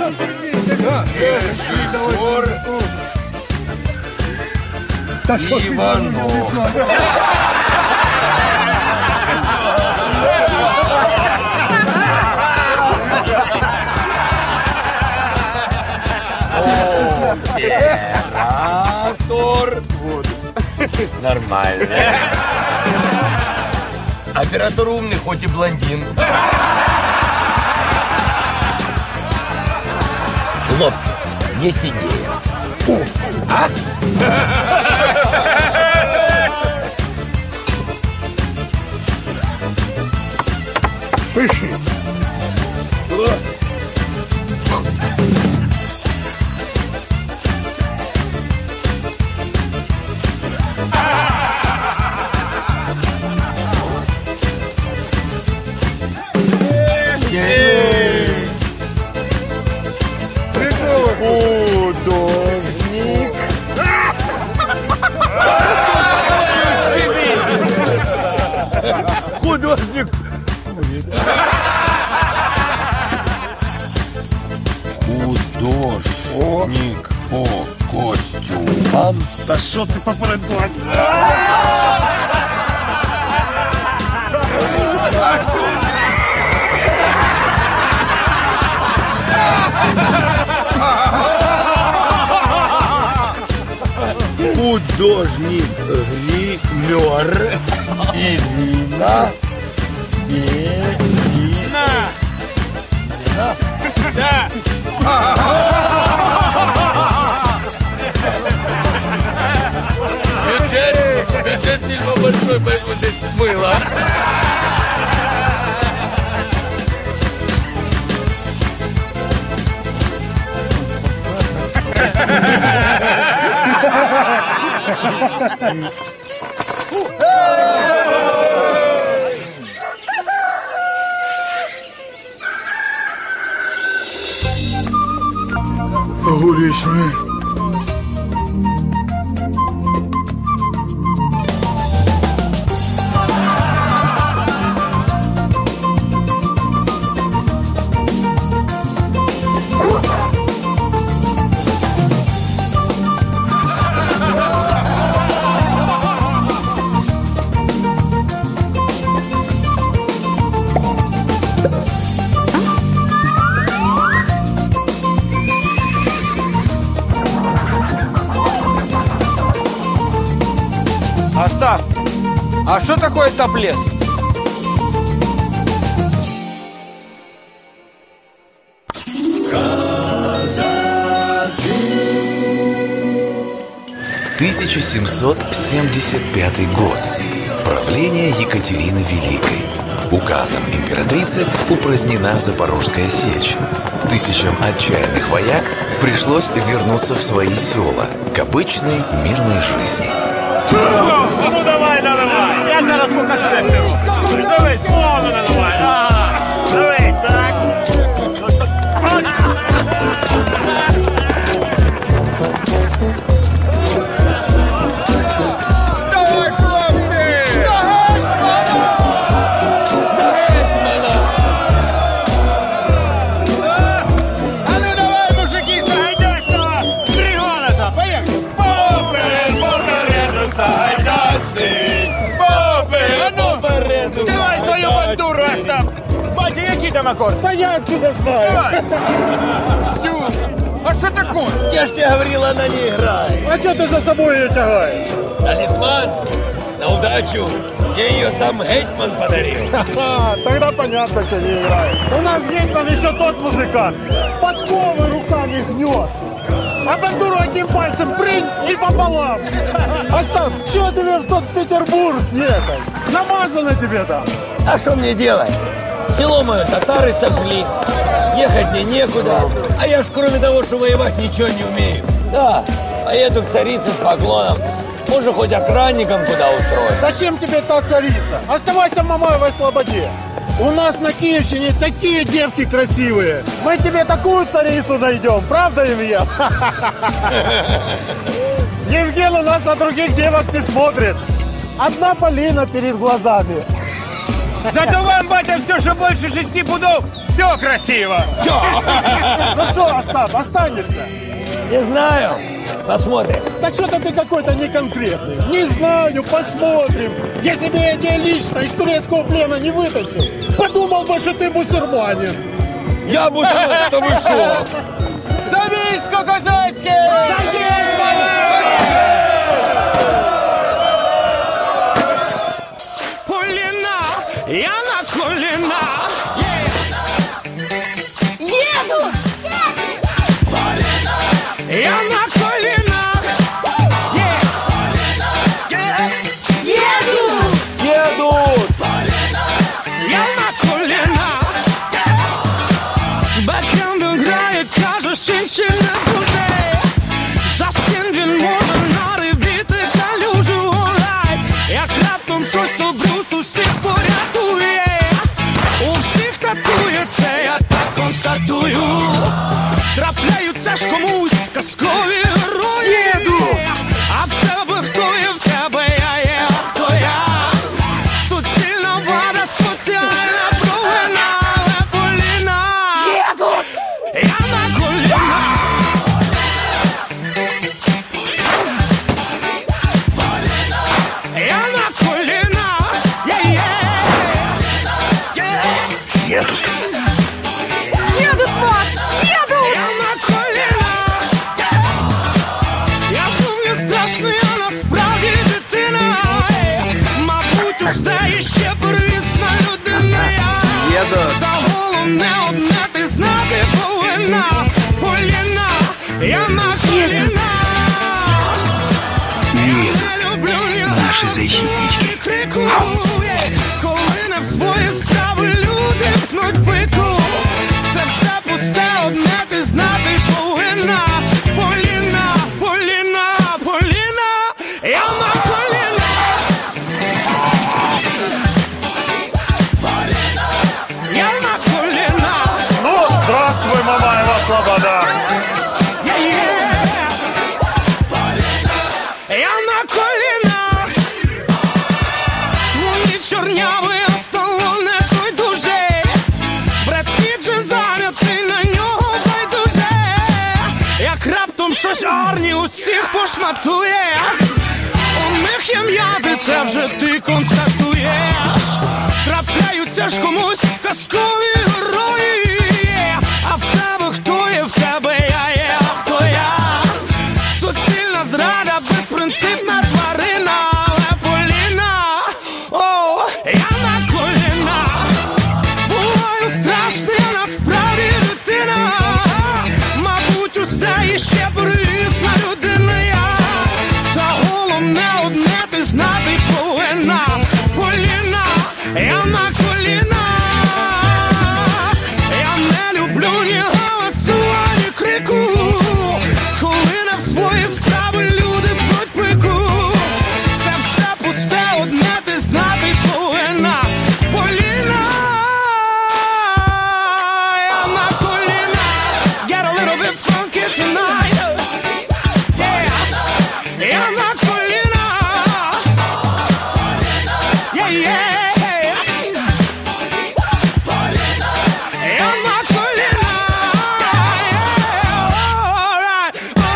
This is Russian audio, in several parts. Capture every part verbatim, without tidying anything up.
Иванов. Оператор. Нормально. Оператор умный, хоть и блондин. Хлопцы, есть идея. А? Пиши. Художник. Художник. Художник по костюмам. Да что ты попередбать? Художник гример Ирина Белина. Да. Бюджет, бюджет фильма большой, поэтому здесь мыло. Огуречный. Остап, а что такое топлес? тысяча семьсот семьдесят пятый год. Правление Екатерины Великой. Указом императрицы упразднена Запорожская сечь. Тысячам отчаянных вояк пришлось вернуться в свои села к обычной мирной жизни. Ну давай, давай, я зараз покажу всього. Дивись, повно наливай. Ага, дивись, так. Давай, хлопці! А ну давай, мужики, загайдачного! Три голоса, поехали! Поперед, попереду, загайдачний! Поперед, попереду, давай свою бандуру, Остап! Батя, який там аккорд? Да я откуда знаю? Давай! Тю! А что такое? Я ж тебе говорил, она не играет. А что ты за собой ее тягаешь? Талисман на удачу. Я ее сам Гетман подарил. Ха-ха, тогда понятно, что не играет. У нас Гетман еще тот музыкант. Подковы руками гнет. А бандуру одним пальцем принь и пополам. Остап, что тебе в тот Петербург ехать? Намазано тебе там. А что мне делать? Село мое татары сожгли. Ехать мне некуда. А я ж кроме того, что воевать, ничего не умею. Да, поеду к царице с поклоном. Можно хоть охранником куда устроить. Зачем тебе та царица? Оставайся в Мамаевой слободе. У нас на Киевщине такие девки красивые. Мы тебе такую царицу найдем. Правда, Илья? Евген у нас на других девок не смотрит. Одна Полина перед глазами. Зато вам, батя, все, что больше шести пудов, все красиво. Ну что, Остап, останешься? Не знаю. Посмотрим. Да что-то ты какой-то неконкретный. Не знаю, посмотрим. Если бы я тебя лично из турецкого плена не вытащил, подумал бы, что ты бусурманин. Я бусурманин, то вы шо? За військо козацьке! Поліна, я на колінах. Еду! Я на колінах. Еду! Едут! Я на колінах. Бекхенд грає, каже, шинчі не дуже. Джастін, він може наривіти калюжу. Як раптом щось, то Брюс усіх порятує. У всіх татується, я так констатую. Трапляються ж комусь казкові герої. А в тебе хто є, в тебе я є, а хто я? Суцільна вада, соціальна провина, але Поліна. Едут! Я на колінах. Я на колінах. Є-є. Едут, Маш! Едут! Я на колінах. Я зовні страшний, а насправді дитина. Мабуть, усе іще первісна людина. Я та головне одне ти знати повинна. Поліна, я на колінах. Я не люблю ні наші крику. Коли не в свої справи люди пнуть пику. Це все пусте, одне ти знати повинна. Поліна, Поліна, Поліна, я на колінах. Я на колінах. Ну, здравствуй, Мамаева Слобода. Є-є. Я на колінах. Вони чорняві, а Сталоне той дужий. Бред Піт же зайнятий, на нього байдуже. Як раптом щось Арні усіх пошматує. У них є м'язи, це вже ти констатуєш. Трапляються ж комусь казкові герої. А в тебе хто є, в тебе я є, а хто я? Суцільна зрада, безпринципна тварина, але Поліна. О, я на колінах. Буваю страшний, а насправді дитина. Мабуть, усе іще первісна людина. Я та головне одне ти знати повинна. Поліна, я на колінах. Я не люблю ні галасу, ані крику. Коли не в свої справи люди пнуть пику. Це все пусте, одне ти знати повинна. Поліна, я на колінах. Get a little bit funky tonight. Yeah. Я на колінах. Yeah, yeah. Я на колінах. Yeah, all right. Oh,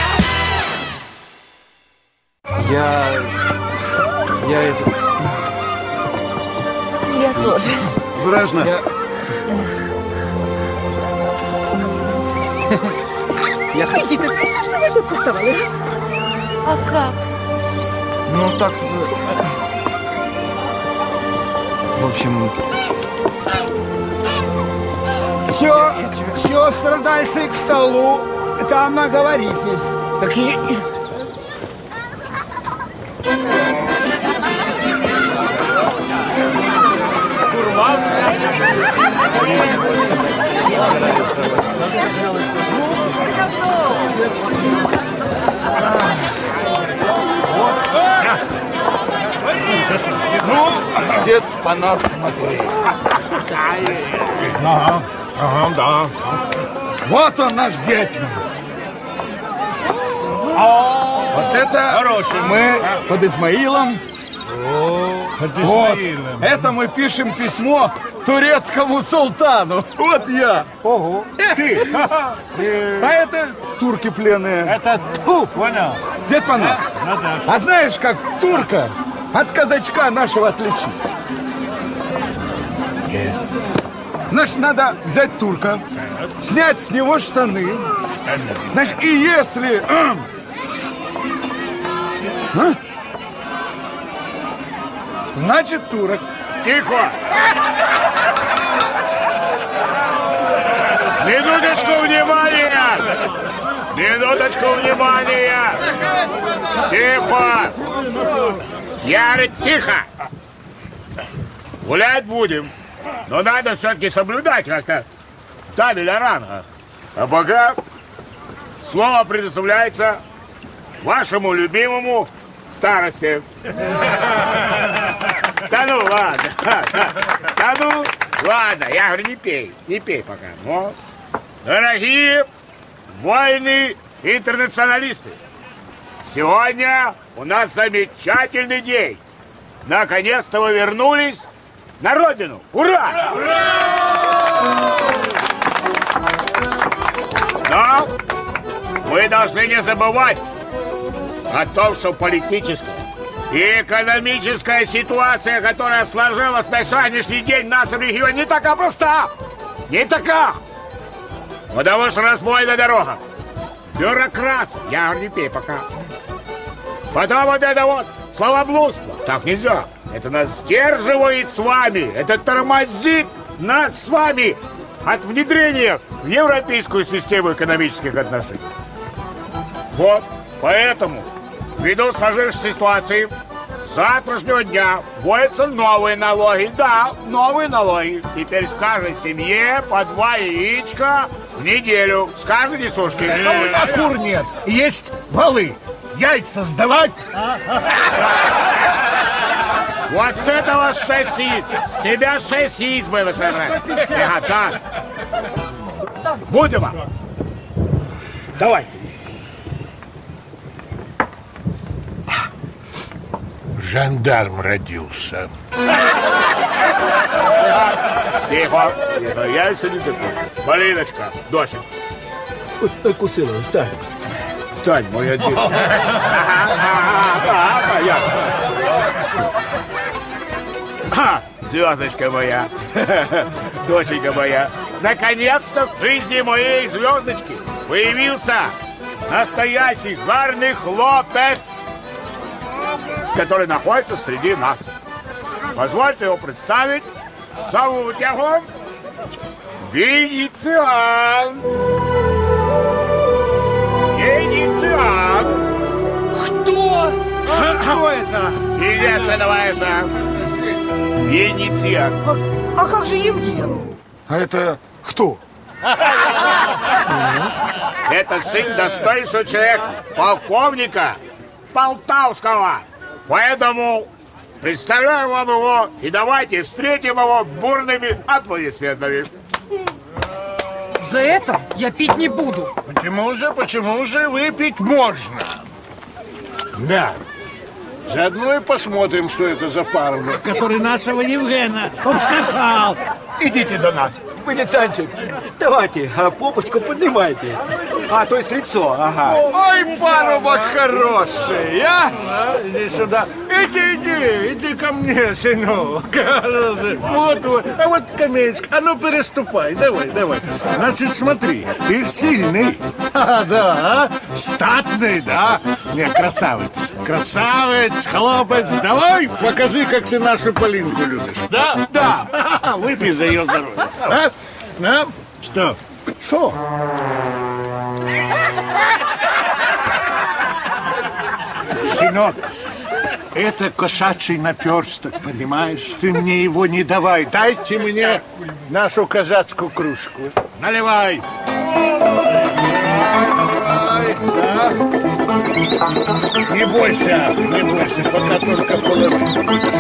yeah. Я... Я это... Я тоже. Бережно. Я... Я... Идите, что вы тут поставили? А как? Ну, так... э, В общем... Все, все, страдальцы, к столу. Там наговоритесь. Такие... Ну, дед по нас смотри. Ага, ага, да. Вот он, наш гетьман. Вот это Хороший. мы под Измаилом Вот, это мы пишем письмо турецкому султану. Вот я. Ого. Ты. А это турки пленные. Это тьфу, понял. Дед Панас, Ну да. а знаешь, как турка от казачка нашего отличить? Нет. Значит, надо взять турка, снять с него штаны. Значит, и если... А? Значит, турок. Тихо! Минуточку внимания! Минуточку внимания! Тихо! Яры, тихо! Гулять будем, но надо все-таки соблюдать как-то табель о рангах. А пока слово предоставляется вашему любимому старости. Да ну ладно, да ну ладно, я говорю, не пей, не пей пока. Но, дорогие воины-интернационалисты, сегодня у нас замечательный день. Наконец-то вы вернулись на родину. Ура! Но вы должны не забывать о том, что политическая и экономическая ситуация, которая сложилась на сегодняшний день в нашем регионе, не такая проста. Не такая. Потому что разбойная дорога. Бюрократия. Я говорю, не пей пока. Потом вот это вот словоблудство. Так нельзя. Это нас сдерживает с вами. Это тормозит нас с вами от внедрения в европейскую систему экономических отношений. Вот. Поэтому, ввиду сложившейся ситуации, с завтрашнего дня вводятся новые налоги. Да, новые налоги. Теперь с каждой семье по два яичка в неделю. С каждой несушки. А кур нет. Есть валы. Яйца сдавать. Вот с этого шесть яиц. С тебя шесть яиц было собрать. Отца. Будем. Давайте. Жандарм родился. Тихо, тихо, я еще не такой. Малиночка, дочек. Укусила, встань. Встань, моя девочка. Звездочка моя, доченька моя. Наконец-то в жизни моей звездочки появился настоящий гарный хлопец, который находится среди нас. Позвольте его представить. Зовут его Венециан. Венециан. Кто? Кто это? Венеция называется. Венециан. А, а как же Евген? А это кто? Это сын достойнейшего человека, полковника Полтавского. Поэтому представляю вам его и давайте встретим его бурными аплодисментами. За это я пить не буду. Почему же, почему же выпить можно? Да. Заодно и посмотрим, что это за парня, который нашего Евгена обскакал. Идите до нас. Венецианчик, давайте, а попочку поднимайте. А, то есть лицо, ага. Ой, парубок хороший, а? Иди сюда. Иди, иди, иди ко мне, сынок. Вот, вот, а вот скамеечка. А ну, переступай, давай, давай. Значит, смотри, ты сильный. А, да, статный, да? Не, красавец. Красавец, хлопец, давай, покажи, как ты нашу Полинку любишь. Да? Да. Выпей за ее здоровье. А? А? Что? Что? Сынок, это кошачий наперсток, понимаешь? Ты мне его не давай. Дайте мне нашу казацкую кружку. Наливай. Да. Не бойся, не бойся, пока только половину будешь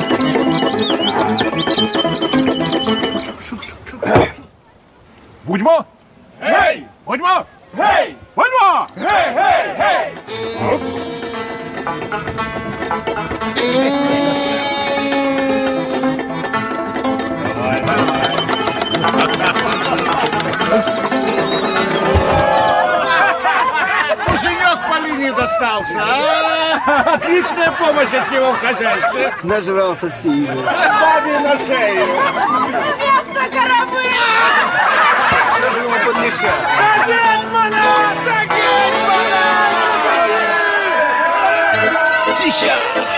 пить. Будьмо! Гей! Будьмо! Гей! Будьмо! Гей, гей, гей! достался, а? Отличная помощь от него в хозяйстве. Нажрался сильно. Бабе на шею. Место коробы! Что же ему подмешать? Агент Монат! Агент Монат! Тища!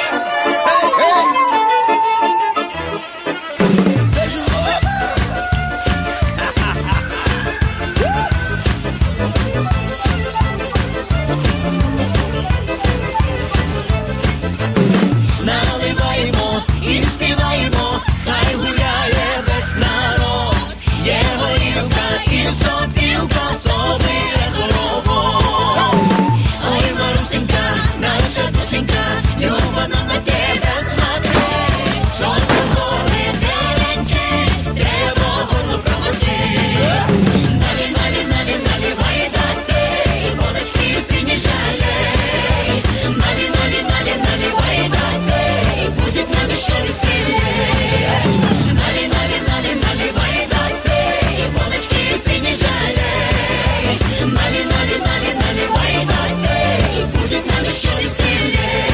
Наливаємо і співаємо, хай гуляє весь народ. Є горілка і сопілка, собі хоровод. Ой, Марусенька, наша душенька, любано на тебе смотреть. Що ти горе деренче, треба горло промочить. Нали, нали, нали, наливай да пей, водочки ты не жалей. Нали, нали, нали, наливай да пей, будет нам еще веселее. Нали, нали, нали, наливай да пей, водочки ты не жалей. Нали, нали, нали, наливай да пей, будет нам еще веселее.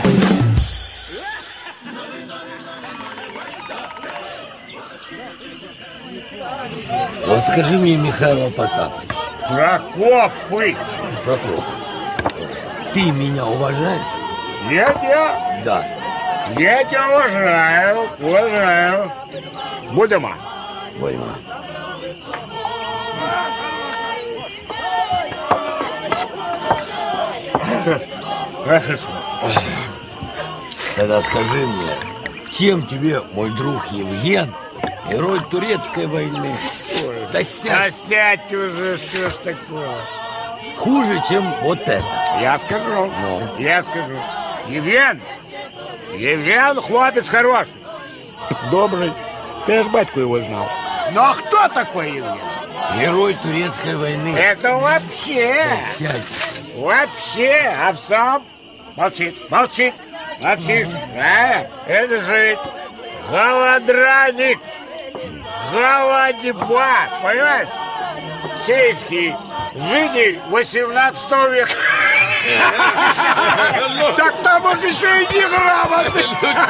Вот скажи мне, Михаил Потапович. Прокопыч. Прокопыч, ты меня уважаешь? Я тебя... Да. Я тебя уважаю, уважаю. Будемо. Будемо. Хорошо. Тогда скажи мне, чем тебе, мой друг Евген, герой турецкой войны, да сядь, Да сядь уже, что ж такое? хуже, чем вот это? Я скажу. Ну? Я скажу. Евген. Евген хлопец хороший. Добрый. Ты ж батьку его знал. Но кто такой Евген? Герой турецкой войны. Это вообще. Сядь. Вообще. А в самом... Молчит. Молчит. Молчишь. А? Это же ведь голодранец. Голодьба. Понимаешь? Сельский житель восемнадцатого века. Так там он еще и неграмотный.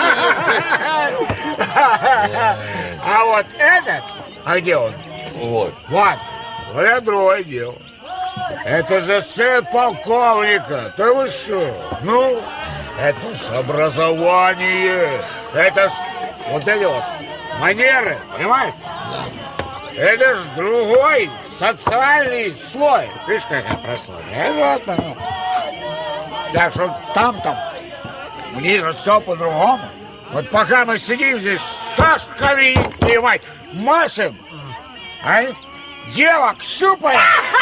А вот этот, а где он? Вот. Вот, вот это другое дело. Это же сын полковника. Да вы что? Ну, это ж образование. Это ж вот эти вот манеры, понимаешь? Это ж другой социальный слой. Видишь, какая прослойка? Вот оно. Так что там-там у них же все по-другому. Вот пока мы сидим здесь шашками, понимаете, машем, а девок щупаем.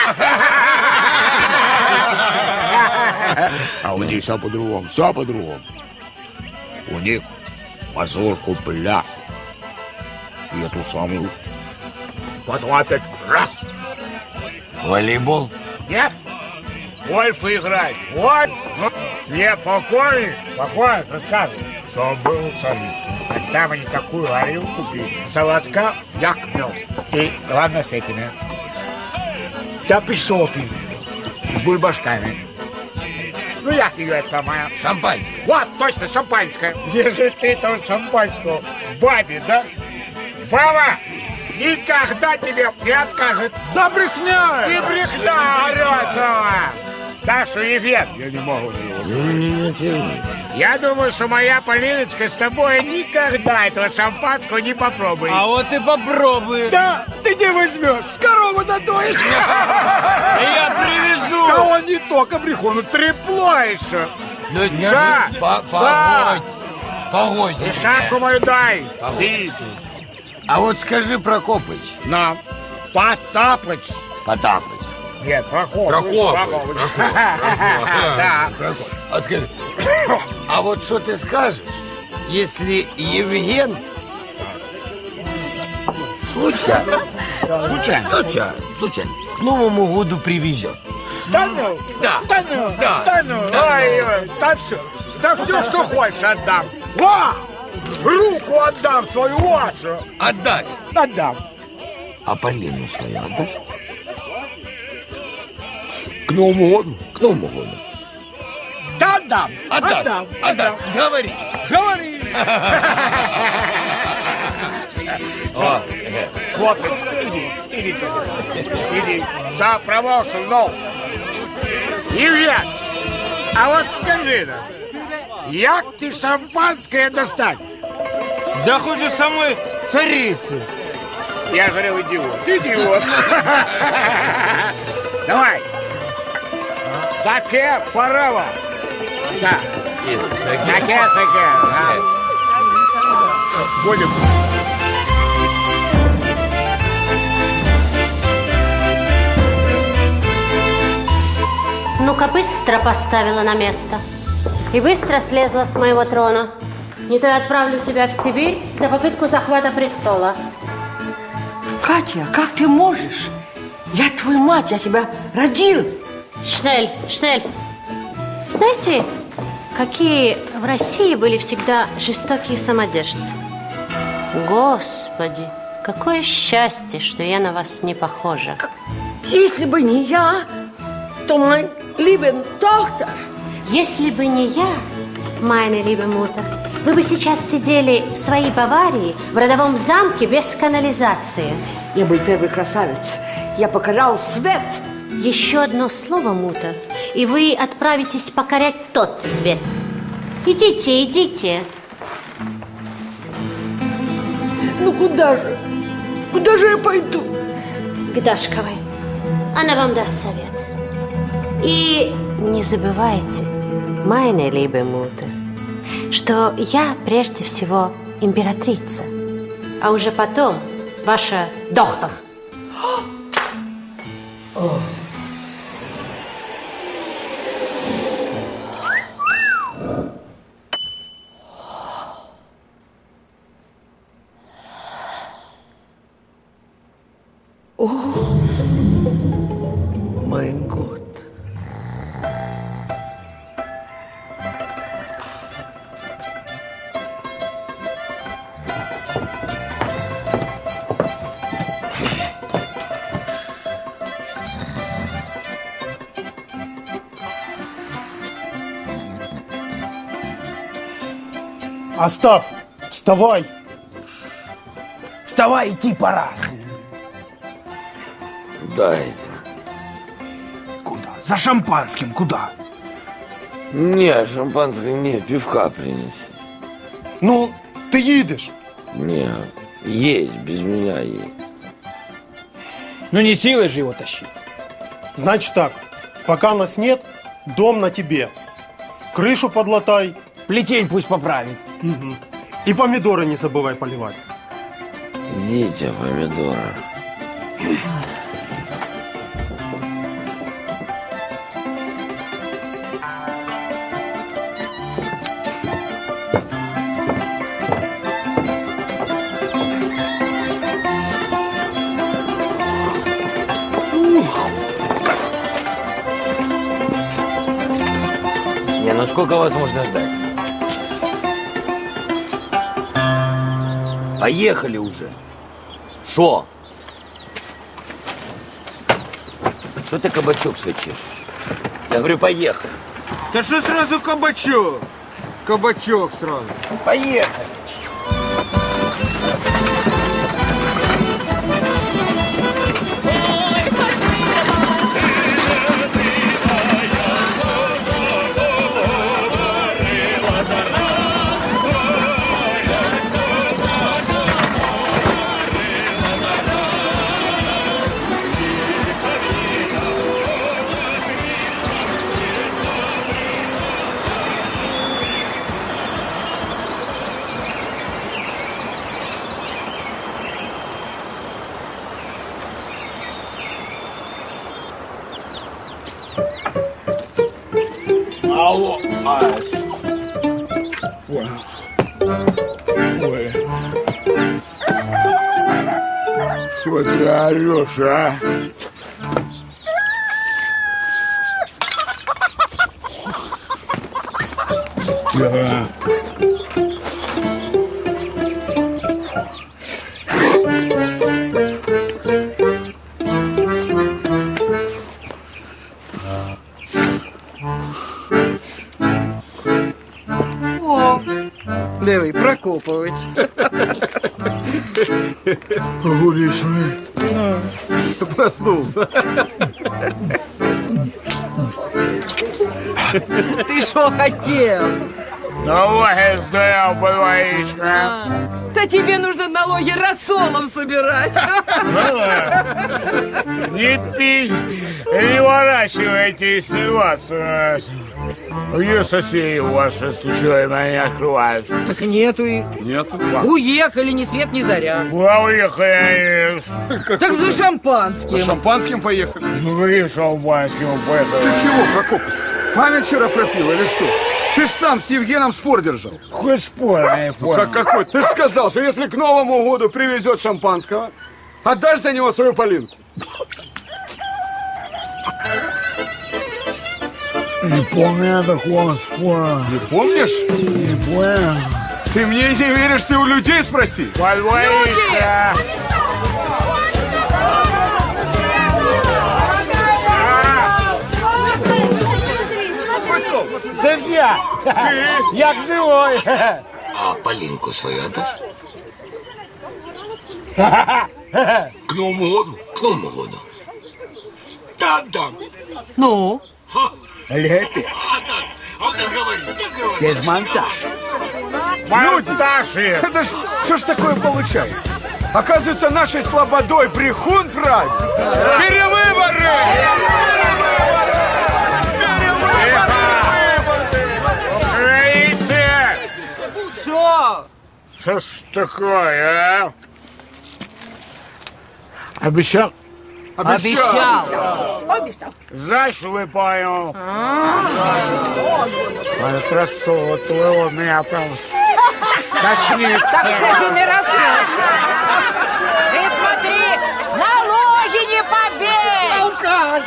А у них все по-другому, все по-другому. У них мазурку пляж. И эту самую. Потом опять раз. Волейбол? Нет. Гольф играть. Вот. Ну, мне покойник, покойник рассказывал, что был царицей. А там они такую горилку пили. Солодка, як мел. И ладно с этими. Да пішов пить. С бульбашками. Ну, як ее это самая? Шампанское. Вот, точно, шампанское. Если ты там шампанского в бабе, да? Баба никогда тебе не откажет. Да брехня! И брехня орётся! Дашу Евген, я не могу его. Я думаю, что моя Полиночка с тобой никогда этого шампанского не попробует. А вот и попробует. Да, ты не возьмешь, с коровы надоешь. Я привезу. Да он не только брехун, он трепло еще. Ну, Ша, по- Ша. погодь. Погодь. И шапку мою дай. Сиди. А вот скажи, Прокопыч. Нам. Потапыч. Потапыч. Нет, Прокопыч. Прокопыч. Да. А скажи, а вот что ты скажешь, если Евген случайно, Случайно. случайно, случайно к Новому году привезет? Да ну, Да. да ну, Да. да ну, Да. ой-ой, да все, да все, что хочешь, отдам. Во! Руку отдам свою, вот что. Отдать. Отдам. А Полину свою отдашь? К Новому году? К Новому году. Отдам. Отдашь? Отдам. Отдам. Сговори. Сговори. О, Хлопчик, иди, иди, иди. За промоушен, ну. Євген, а от скажи нам, як ти шампанське достать? да хоть у самой царицы. Я говорил, идиот. Идиот. Давай. Саке форева. Са. Саке, саке. Будем. Ну-ка, быстро поставила на место. И быстро слезла с моего трона. Не то я отправлю тебя в Сибирь за попытку захвата престола. Катя, как ты можешь? Я твою мать, я тебя родил. Шнель, Шнель. Знаете, какие в России были всегда жестокие самодержцы? Господи, какое счастье, что я на вас не похожа. Если бы не я, то мой lieben Tochter. Если бы не я, meine liebe Mutter, вы бы сейчас сидели в своей Баварии, в родовом замке без канализации. Я был первый красавец. Я покорял свет. Еще одно слово, Мута, и вы отправитесь покорять тот свет. Идите, идите. Ну куда же? Куда же я пойду? К Дашковой. Она вам даст совет. И не забывайте, meine liebe Mutter, что я прежде всего императрица, а уже потом ваша доктор. О, мой год. Остап, вставай! Вставай, идти пора. Дай. Куда? За шампанским, куда? Не, шампанское не, пивка принеси. Ну, ты едешь. Не, есть, без меня есть. Ну не силой же его тащить. Значит так, пока нас нет, дом на тебе. Крышу подлатай. Плетень пусть поправит. Угу. И помидоры не забывай поливать. Идите, помидоры. Не, ну сколько вас можно ждать? Поехали уже. Шо? Что ты кабачок свой чешешь? Я говорю, поехали. Да что сразу кабачок? Кабачок сразу. Поехали. Алло, Ась. Ой. Ой. Что ты орешь, а? Да. Диви, Прокопович. Гулишный. Проснулся. Ты что хотел? Налоги сдал, балаичка. Да тебе нужно налоги рассолом собирать. Не пей, не ворачивайте ситуацию. Где соседи ваши стучали, меня открывают? Так нету их. Нету? Уехали ни свет, ни заря. Куда уехали? Так за шампанским. За шампанским поехали? За каким шампанским поехали? Ты чего, Прокопыч? Память вчера пропил или что? Ты ж сам с Евгеном спор держал. Какой спор, я не понял. Как какой? Ты ж сказал, что если к Новому году привезет шампанского, отдашь за него свою Полинку. Не помню такого спора. Не помнишь? Не понял. Ты мне не веришь, ты у людей спроси. Подвоишься. Це ж я. Як живой. А Полинку свою отдашь? К Новому году? К Новому году. Да, да. Ну? Гляньте. Це ж монтаж. Монтаж. Это ж, что ж такое получается? Оказывается, нашей слободой брехун правит. Перевыборы! Что? Что ж такое, а? Обещал? Обещал. Обещал. Знаешь, выполнил. А красота твоего меня прям тошнит. Так скажи, не рассол. Ты смотри, налоги не побей. Алкаш.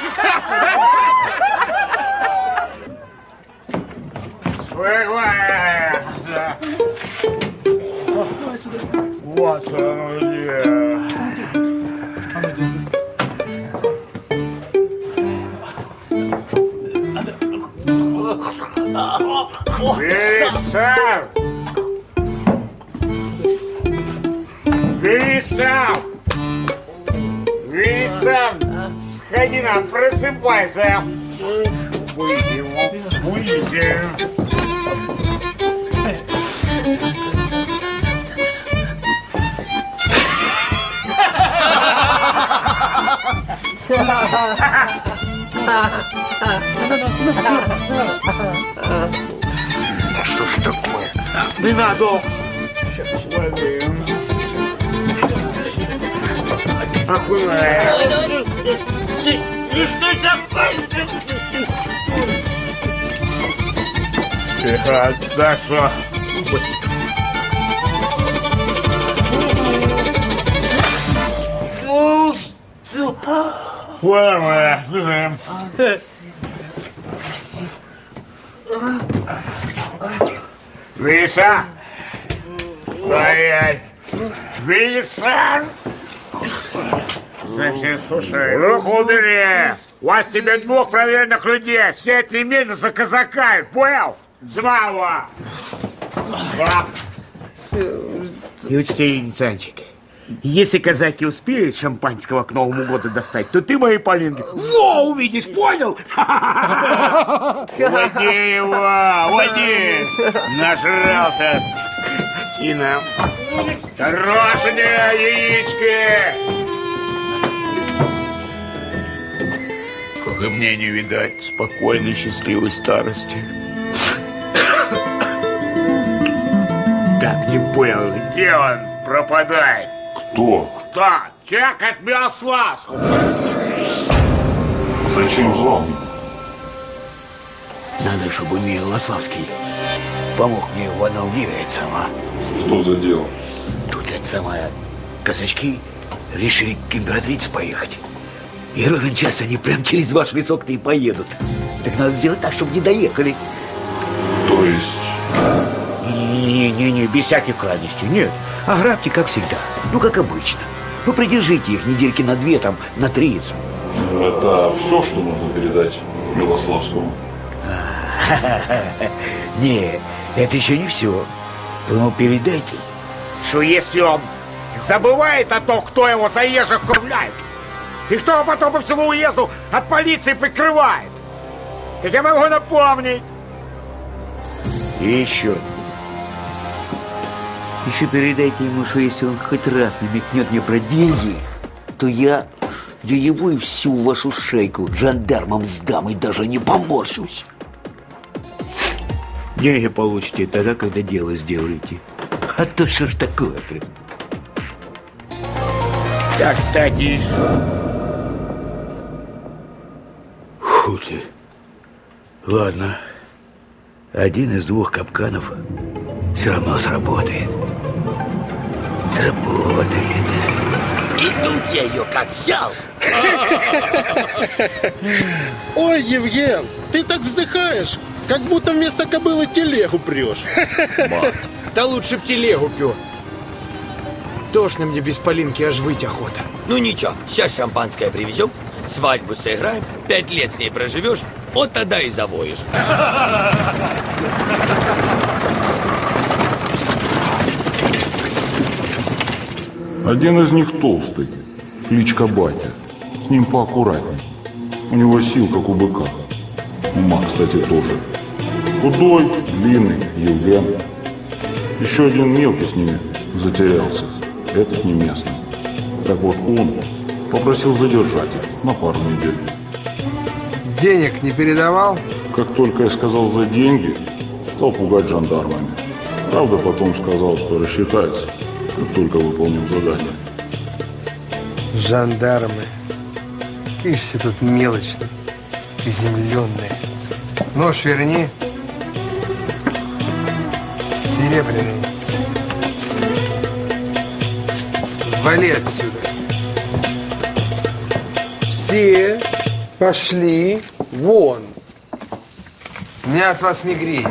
Вот оно где. Виса! Виса! Виса! Сходи нам, просыпайся! Будите, будите! Что ж такое? Не надо! Сейчас ловим. Аккуратно. Что такое? Тихо, Даша. Куда мы? Бежим. Виса! Стоять! Виса! Значит, слушай, руку убери! У вас тебе двух проверенных людей! Снять немедленно за казака! Понял? Смало! И учти, Ницанчик, если казаки успеют шампанского к Новому году достать, то ты мои Полинки во увидишь, понял? Води его, води! Нажрался, скотина! Хорошие яички! Как и мне не видать спокойной, счастливой старости. Так, не понял, где он пропадает? Кто? Кто? Человек от Милославского. Зачем звал? Надо, чтобы Милославский помог мне в Аналгире, это сама. Что за дело? Тут это самое, казачки решили к императрице поехать. И ровен час они прям через ваш лесок-то и поедут. Так надо сделать так, чтобы не доехали. То есть? Не-не-не, без всяких крайностей, нет. Ограбьте, как всегда, ну, как обычно. Вы придержите их недельки на две, там, на триецу. Это все, что нужно передать Милославскому? Не, это еще не все. Вы ему передайте, что если он забывает о том, кто его заезжих кормляет, и кто его потом по всему уезду от полиции прикрывает, так я могу напомнить. И еще. Еще передайте ему, что если он хоть раз намекнет мне про деньги, то я, я его и всю вашу шейку жандармам сдам и даже не поморщусь. Деньги получите тогда, когда дело сделаете. А то что ж такое прям. Так, кстати, еще. Фу ты. Ладно. Один из двух капканов все равно сработает. Сработает. И тут я ее как взял. Ой, Евген, ты так вздыхаешь, как будто вместо кобылы телегу прешь. Мат, да лучше б телегу пёр. Тошно мне без Полинки аж выть охота. Ну ничего, сейчас шампанское привезем, свадьбу сыграем, пять лет с ней проживешь, вот тогда и завоешь. Один из них толстый, кличка Батя. С ним поаккуратней. У него сил, как у быка. Ума, кстати, тоже. Худой, длинный, Евген. Еще один мелкий с ними затерялся. Этот не местный. Так вот он попросил задержать их на пару недель. Денег не передавал? Как только я сказал за деньги, стал пугать жандармами. Правда, потом сказал, что рассчитается, как только выполним задание. Жандармы. Какие же все тут мелочные, приземленные. Нож верни. Серебряный. Вали отсюда. Все пошли вон. У меня от вас мигрень.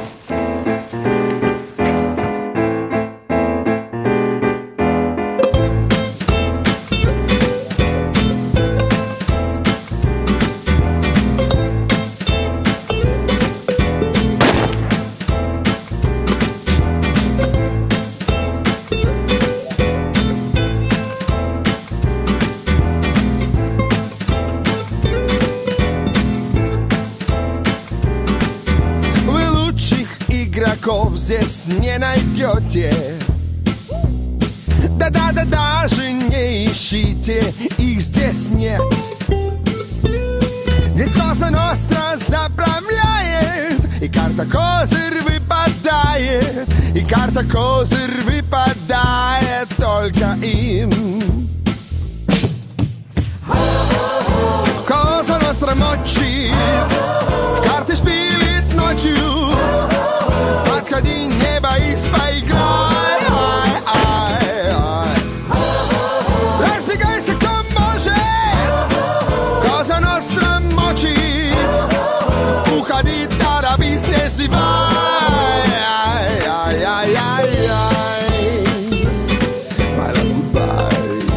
Здесь не найдете. Да-да-да, даже не ищите, их здесь нет. Здесь Коза Ностра заправляет, и карта козырь выпадает, и карта козырь выпадает только им. Коза Ностра мочит, в карты шпилит ночью. Подходи, не боись, поиграй, ай, ай, ай. Разбегайся, кто может. Коза Ностра мочит. Уходи, торопись, не зевай, ай, ай, ай, ай, ай. My love, goodbye.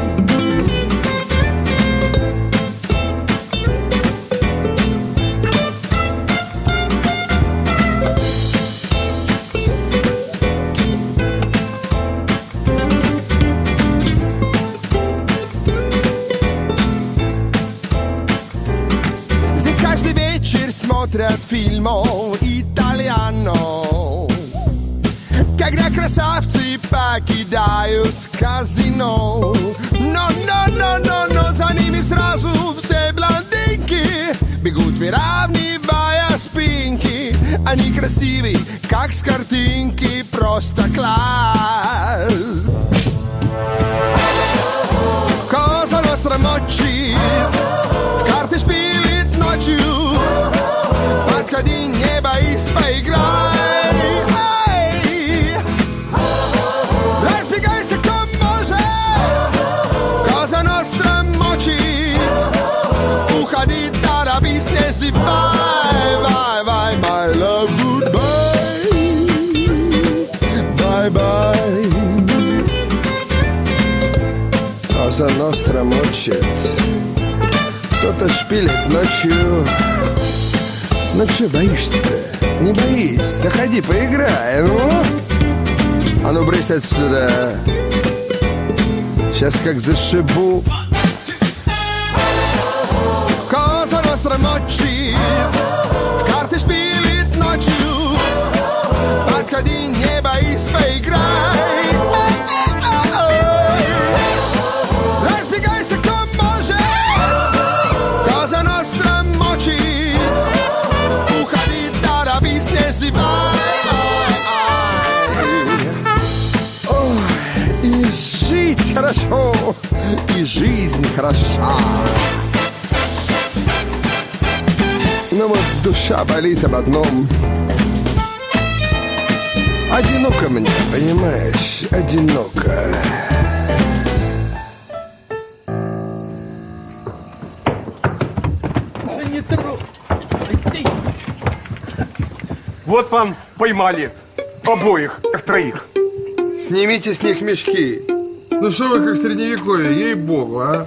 Смотрят фильмов итальяно, когда красавцы покидают казино. Но, но, но, но, но за ними сразу все блондинки бегут, выравнивая спинки. Они красивые, как с картинки, просто класс. Коза Ностра мочит, в карты шпилит ночью. Подходи, не боись, поиграй, ай. Разбегайся, кто может. Коза Ностра мочит. Уходи, торопись, не зевай, вай, вай, my love, goodbye, bye-bye. Коза Ностра мочит. Кто-то шпилит ночью. Ну че боишься-то? Не боись, заходи, поиграй, ну. А ну, брысь отсюда. Сейчас как зашибу. Коза Ностра мочит, в карты шпилит ночью. Подходи, не боись, поиграй. Разбегайся, кто может. Коза Ностра мочит. Уходи, торопись, не зевай. И жить хорошо, и жизнь хороша. Но вот душа болит об одном. Одиноко мне, понимаешь, одиноко. Вот вам поймали обоих, троих. Снимите с них мешки. Ну что вы как в средневековье, ей-богу, а?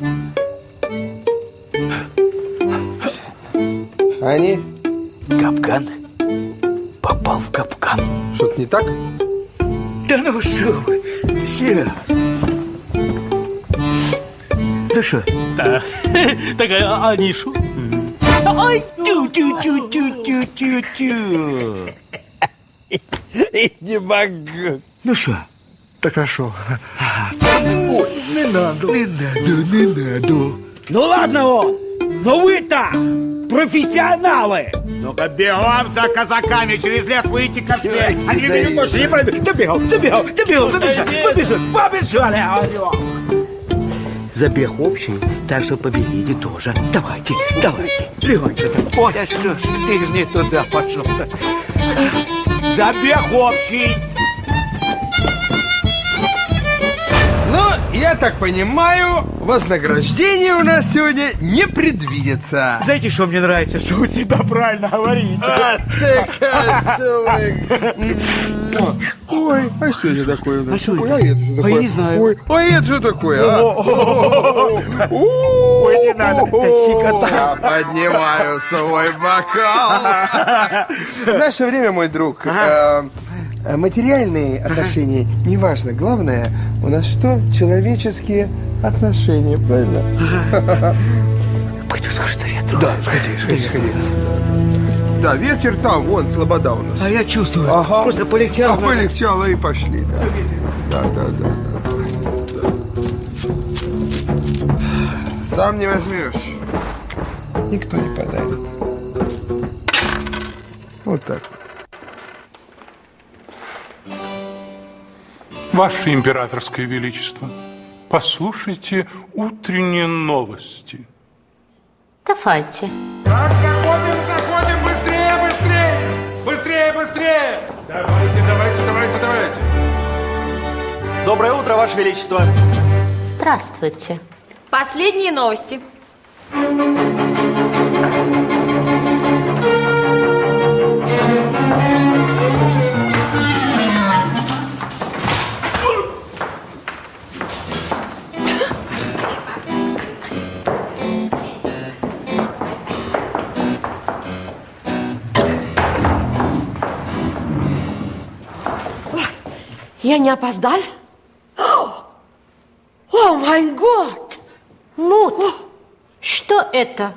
Они? Капкан. Попал в капкан. Что-то не так? Да ну что вы, все. Да что? Да. Так, а они шо? Ой, тю-тю-тю-тю-тю-тю-тю. Не могу. Ну что? Так а шо? Ой, не надо. Не надо, не надо. Ну ладно он, но вы-то профессионалы. Ну-ка бегом за казаками, через лес выйти ко мне. Они меня больше не пройдут. Добегал, добегал, добегал, побежали, побежали, побежали. Забег общий, так что победите тоже. Давайте, давайте, легонько. Ой, а что ж ты ж не туда пошел-то? Забег общий. Ну, я так понимаю, вознаграждение у нас сегодня не предвидится. Знаете, что мне нравится? Что вы всегда правильно говорите. А ты козёлок. Ой, а что это такое у нас? А что это? Ой, а это что такое? А я не знаю. Ой, а это что такое, а? Ой, не надо, тащи-ка. Я поднимаю свой бокал. В наше время, мой друг, материальные отношения не важно. Главное, у нас что? Человеческие отношения, правильно? Пойду скажу ветру. Да, сходи, сходи, сходи. Да, ветер там, вон, слобода у нас. А я чувствую, ага. просто полегчало. А полегчало и пошли, да. Да, да, да, да. Сам не возьмешь. Никто не подарит. Вот так вот. Ваше императорское величество, послушайте утренние новости. Давайте. Так, заходим, заходим, быстрее, быстрее! Быстрее, быстрее! Давайте, давайте, давайте, давайте! Доброе утро, Ваше Величество! Здравствуйте. Последние новости. Я не опоздал? О, май год! Мут, что это?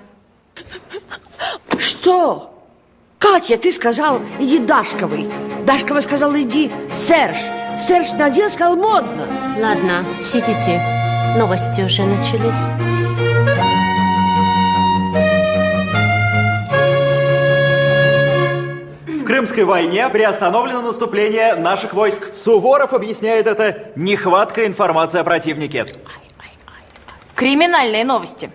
Что? Катя, ты сказал, иди Дашковой. Дашкова сказала, иди Серж. Серж надел, сказал, модно. Ладно, сидите. Новости уже начались. В Крымской войне приостановлено наступление наших войск. Суворов объясняет это нехваткой информации о противнике. Криминальные новости.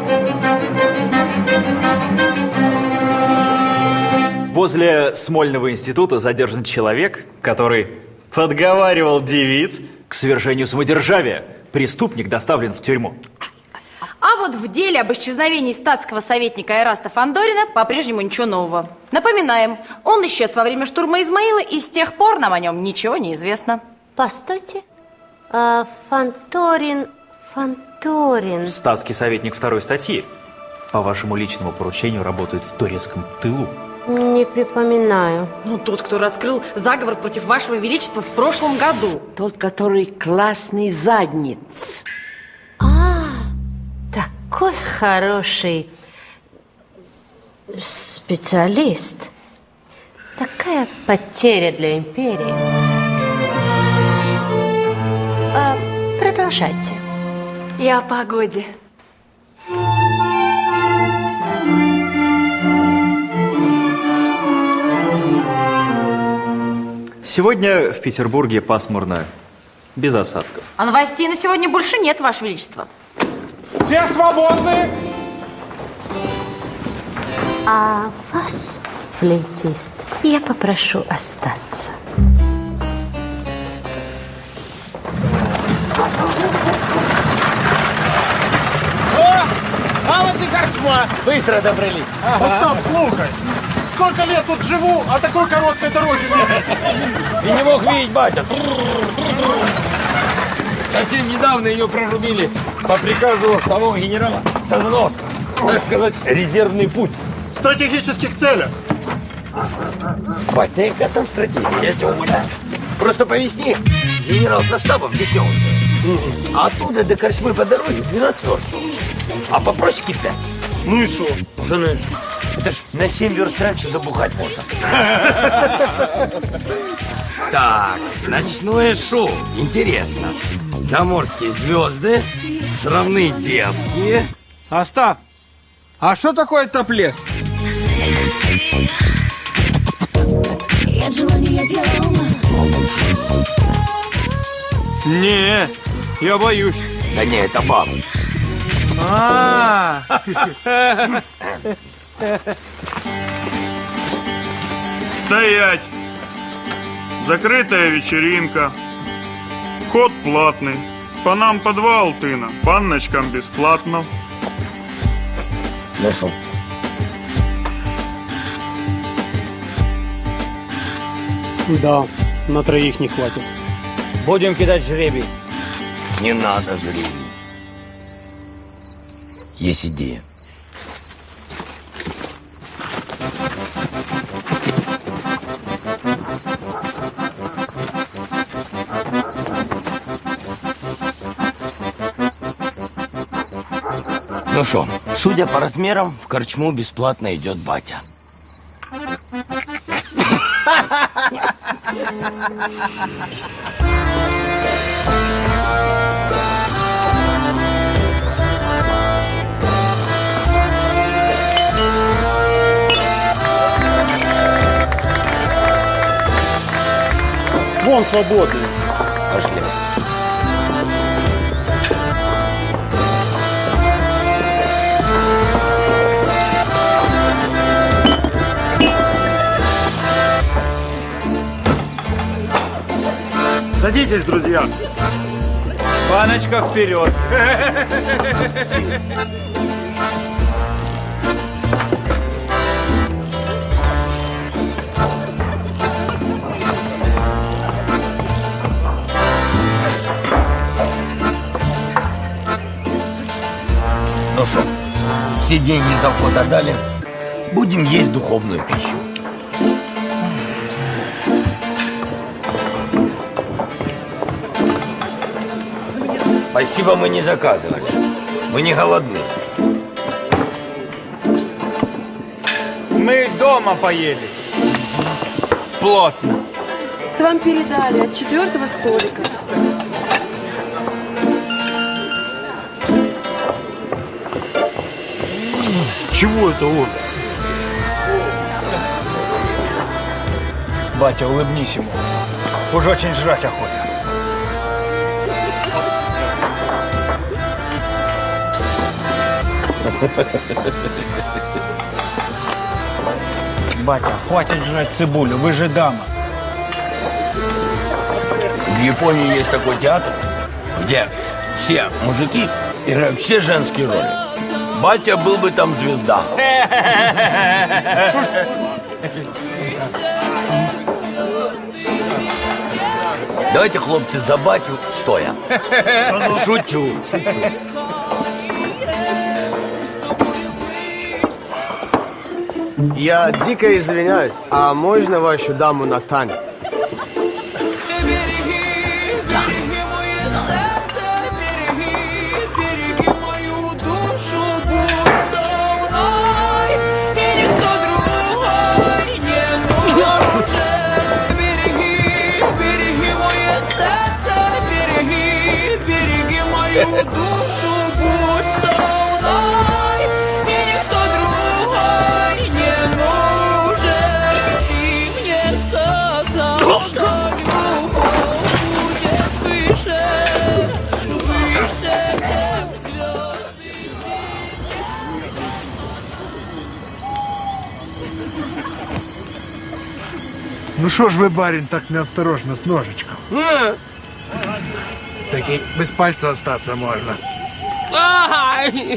Возле Смольного института задержан человек, который подговаривал девиц к совершению самодержавия. Преступник доставлен в тюрьму. А вот в деле об исчезновении статского советника Эраста Фандорина по-прежнему ничего нового. Напоминаем, он исчез во время штурма Измаила, и с тех пор нам о нем ничего не известно. Постойте. А, Фандорин... Фандорин... Статский советник второй статьи. По вашему личному поручению работает в турецком тылу. Не припоминаю. Ну, тот, кто раскрыл заговор против вашего величества в прошлом году. Тот, который классный задниц. А, такой хороший специалист. Такая потеря для империи. А, продолжайте. И о погоде. Сегодня в Петербурге пасмурно, без осадков. А новостей на сегодня больше нет, ваше величество. Все свободны? А вас, флейтист, я попрошу остаться. О, а вот и корчма. Быстро добрались. Ага. Остап, слухай. Сколько лет тут живу, а такой короткой дороги нет. И не мог видеть, батя. Совсем недавно ее прорубили по приказу самого генерала Сазановского. Так сказать, резервный путь. В стратегических целях. Бать, да яка там стратегия, я тебя умоляю. Просто по весне генерал со штабом в Вишневом. А оттуда до корчмы по дороге двенадцать верст. А по просеке пять. Ну и что? Что ну и что? Это ж на семь верст раньше забухать можно. Так, ночное шоу. Интересно. Заморские звезды, срамные девки. Остап, а что такое топлес? Не, я боюсь. Да не, это баба. А. Стоять! Закрытая вечеринка. Вход платный. По нам подвал, тына. Панночкам бесплатно. Нашел. Да, на троих не хватит. Будем кидать жребий. Не надо жребий. Есть идея. Ну что, судя по размерам, в корчму бесплатно идет батя. Вон свободный. Пошли. Садитесь, друзья. Паночка, вперед. Ну что, все деньги за вход отдали. Будем есть духовную пищу. Спасибо, мы не заказывали. Мы не голодны. Мы дома поели. Плотно. Это вам передали от четвертого столика. Чего это он? Батя, улыбнись ему. Уж очень жрать охота. Батя, хватит жрать цибулю, вы же дама. В Японии есть такой театр, где все мужики играют все женские роли. Батя был бы там звезда. Давайте, хлопцы, за батю стоя. Шучу, шучу. Я дико извиняюсь, а можно вашу даму на танец? Душу будь со мной, и никто другой не нужен. Ты мне сказал, что любовь будет выше, выше, чем звезды. Ну що ж ви, барин, так неосторожно с ножичком? Так и без пальца остаться можно. Ай!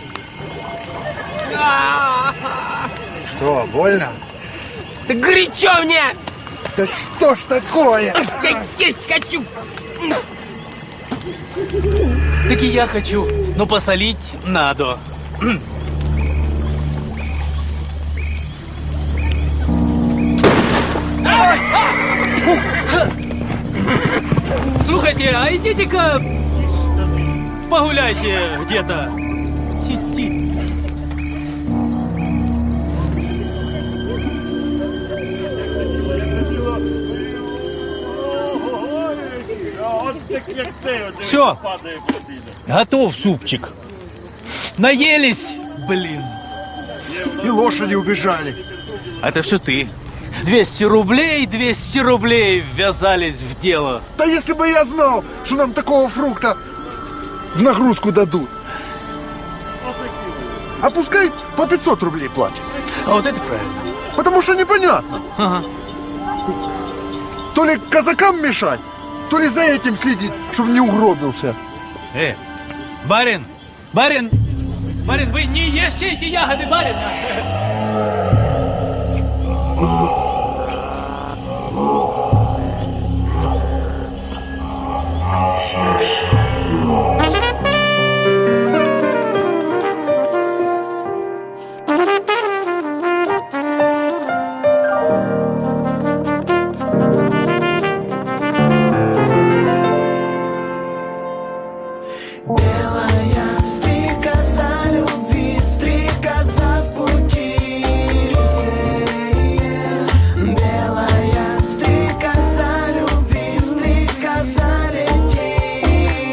Что, больно? Да горячо мне! Да что ж такое? Я есть хочу! Так и я хочу, но посолить надо. Слушайте, а идите-ка погуляйте где-то. Сидите. Все, готов супчик. Наелись, блин. И лошади убежали. Это все ты. двести рублей, двести рублей ввязались в дело. Да если бы я знал, что нам такого фрукта в нагрузку дадут. А пускай по пятьсот рублей платят. А вот это правильно. Потому что непонятно. Ага. То ли казакам мешать, то ли за этим следить, чтобы не угробился. Э, барин, барин, барин, вы не ешьте эти ягоды, барин. Белая стрекоза любви, стрекоза в пути. Белая стрекоза любви, стрекоза лети.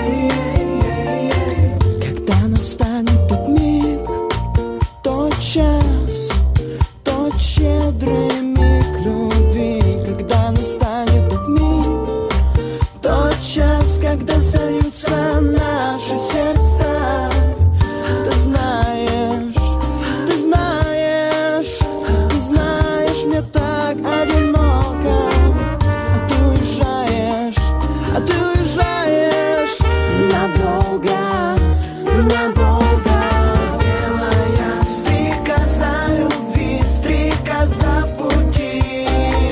Когда настанет тот миг, тот час, тот щедрый миг любви. Когда настанет тот миг, тот час, когда сольются наши сердца. Ты знаешь, ты знаешь, ты знаешь, мне так одиноко. А ты уезжаешь, а ты уезжаешь надолго, надолго. Белая стрекоза любви, стрекоза в пути.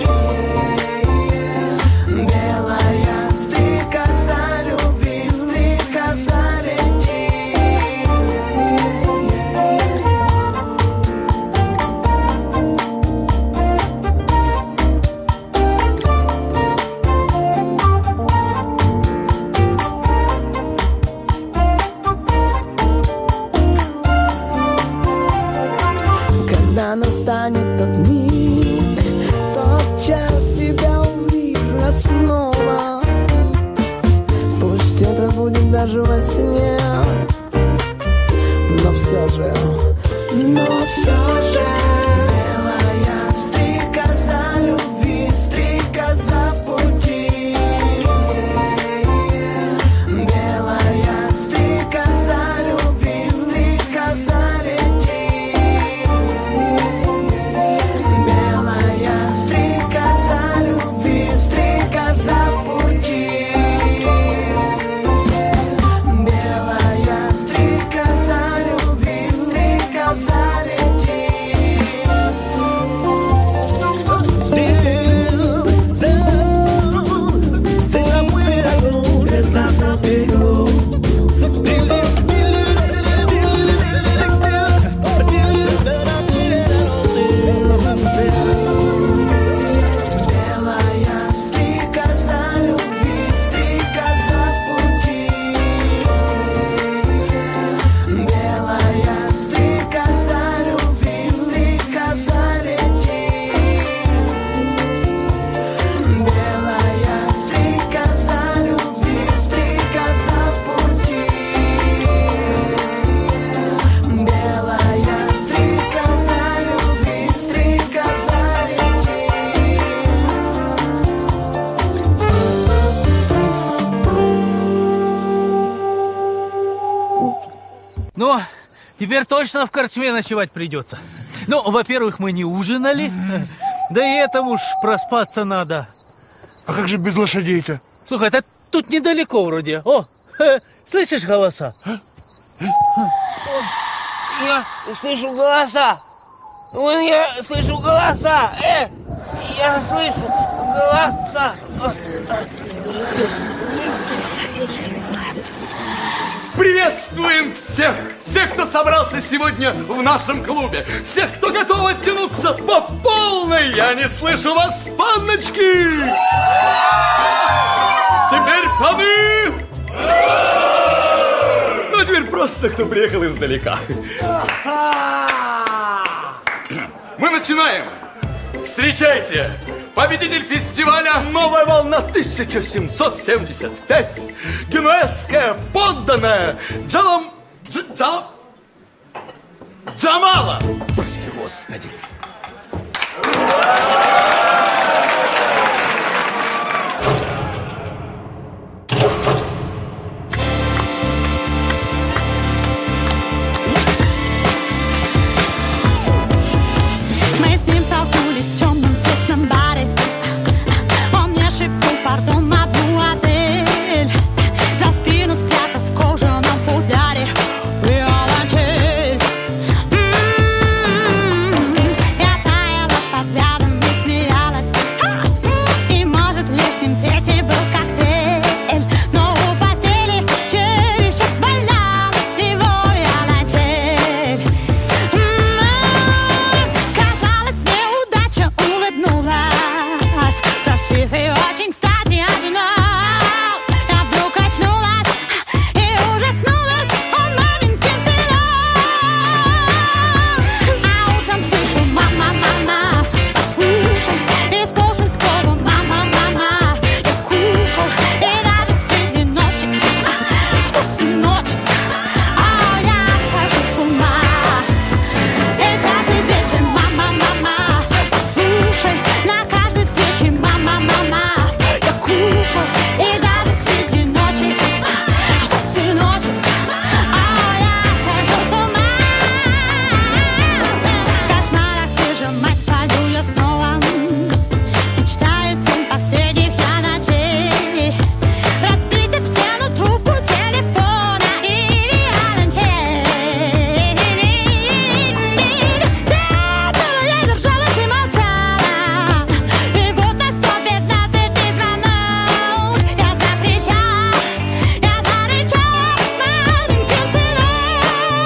Белая стрекоза любви, стрекоза лети. Когда настанет тот миг, тот час, тебя увижу я снова. Пусть это будет даже во сне, но все же, но все же. Белая стрекоза любви, стрекоза в пути. Белая стрекоза любви, стрекоза лети. Белая стрекоза любви, стрекоза в пути. Белая стрекоза любви, стрекоза лети. теперь точно в корчме ночевать придется. Ну, во-первых, мы не ужинали, да и этому уж проспаться надо. А как же без лошадей-то? Слушай, это тут недалеко вроде. О, слышишь голоса? Я слышу голоса. Вон я слышу голоса. Э, я слышу голоса. Приветствуем всех! Всех, кто собрался сегодня в нашем клубе! Всех, кто готов оттянуться по полной! Я не слышу вас, панночки! Теперь паны! Ну, теперь просто кто приехал издалека. Мы начинаем! Встречайте! Победитель фестиваля «Новая волна» тысяча семьсот семьдесят пять, генуэзская подданная Джалам... Дж... Джалам... Джамала! Прости, Господи! Мы с ним столкнулись в темном тесном баре. Он мне шепнул: пардон, мадемуазель. За спину спрятав в кожаном футляре виолончель. М-м-м. Я таяла под взглядом и смеялась. И может лишним третий был коктейль. Но у постели через час валялась его виолончель. М-м-м. Казалось, мне удача улыбнулась. Красивый, очень кстати одинок. Я вдруг очнулась и ужаснулась. Он маменькин сынок. А утром слышу: мама, мама, послушай, из полшестого, мама, мама, я кушал, и даже среди ночи, что сыночек, а я схожу с ума. И каждый вечер: мама, мама, послушай, на каждой встрече, мама, мама, я кушал, и даже среди ночи, что сыночек, а я схожу с ума. В кошмарах вижу мать твою я снова, мечтаю семь последних я ночей. Разбитый в стену трубку телефона и виолончель. Зеркало я держалась и молчала. И вот на сто пятнадцатый звонок я закричала, я зарычала, маленький сынок.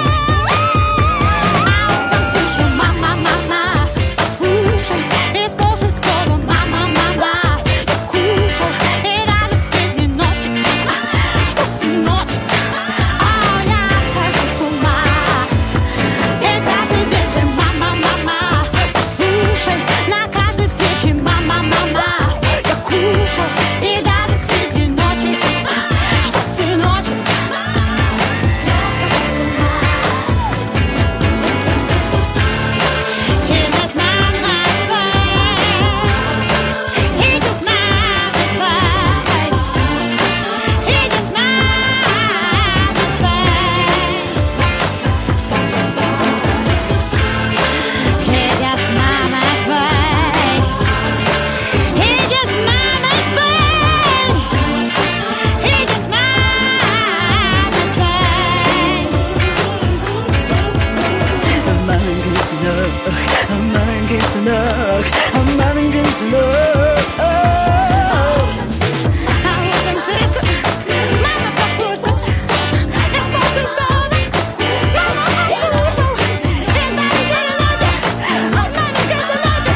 А утром слышу: мама, мама, послушай, из полшестого, мама, мама, я кушал, и даже среди ночи, что сыночек, а я схожу с ума. И каждый вечер: мама, мама, послушай, на каждой встрече, мама, мама, я кушал, и даже среди ночи, что сыночек, я схожу с ума. He just mama's boy. He just mama's boy. He just mama's boy. He just mama's boy. He just mama's boy. He just mama's boy. Маленький сынок, маленький сынок, маленький сынок. А утром слышу: мама, послушай, я с полшестого, мама, я кушал, и даже среди ночи, он маленький сыночек.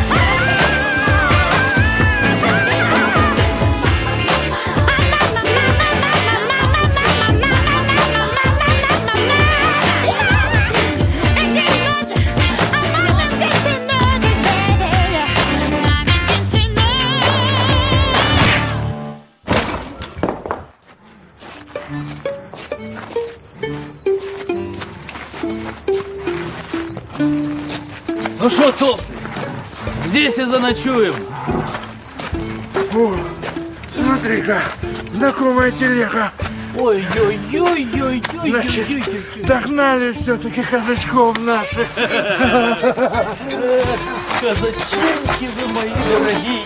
Ну что, толстый, здесь и заночуем. О, смотри-ка, знакомая телега. Ой-ой-ой-ой-ой. Значит, догнали все-таки казачков наших. Казаченки вы мои дорогие.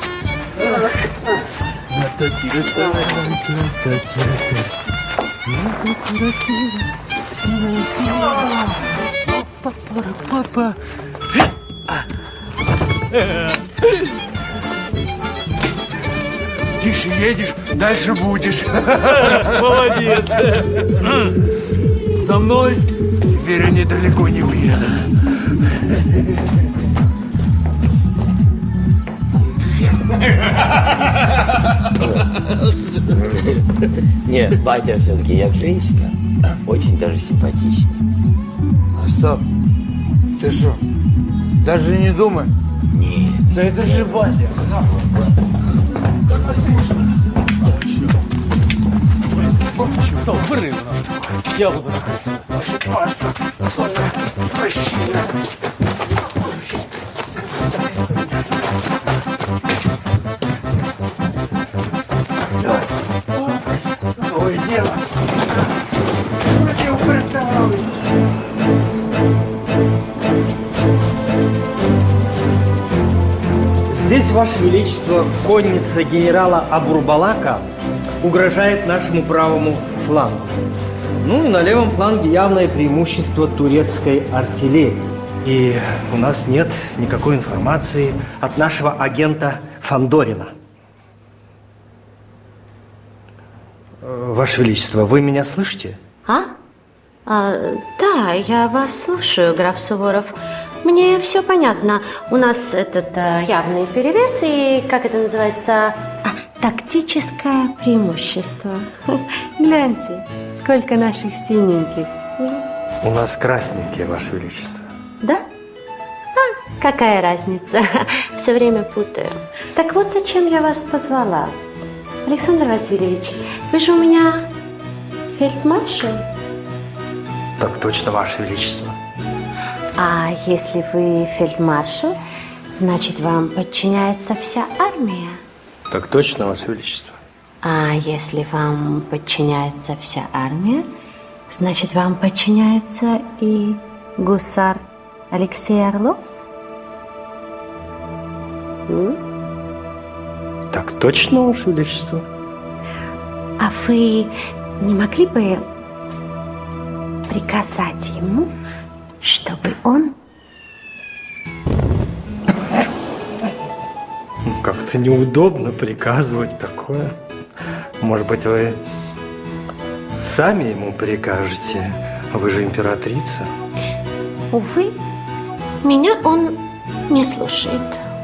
Папа. Тише едешь, дальше будешь. Молодец. За мной. Теперь они далеко не уедут. Нет, батя все-таки як женщина очень даже симпатичный. Остап, ты что, даже не думай? Нет. Да это же батя. Что, вырывно? Я буду Ой, дело. Здесь, Ваше Величество, конница генерала Абурбалака угрожает нашему правому флангу. Ну, на левом фланге явное преимущество турецкой артиллерии. И у нас нет никакой информации от нашего агента Фандорина. Ваше Величество, вы меня слышите? А? а? Да, я вас слушаю, граф Суворов. Мне все понятно. У нас этот а, явный перевес и, как это называется, а, тактическое преимущество. Гляньте, сколько наших синеньких. У нас красненькие, Ваше Величество. Да? А, какая разница? Все время путаю. Так вот, зачем я вас позвала? Александр Васильевич, вы же у меня фельдмаршал. Так точно, Ваше Величество. А если вы фельдмаршал, значит, вам подчиняется вся армия. Так точно, Ваше Величество. А если вам подчиняется вся армия, значит, вам подчиняется и гусар Алексей Орлов? М? Так точно, Ваше Величество. А вы не могли бы приказать ему, чтобы он... Как-то неудобно приказывать такое. Может быть, вы сами ему прикажете? Вы же императрица. Увы, меня он не слушает.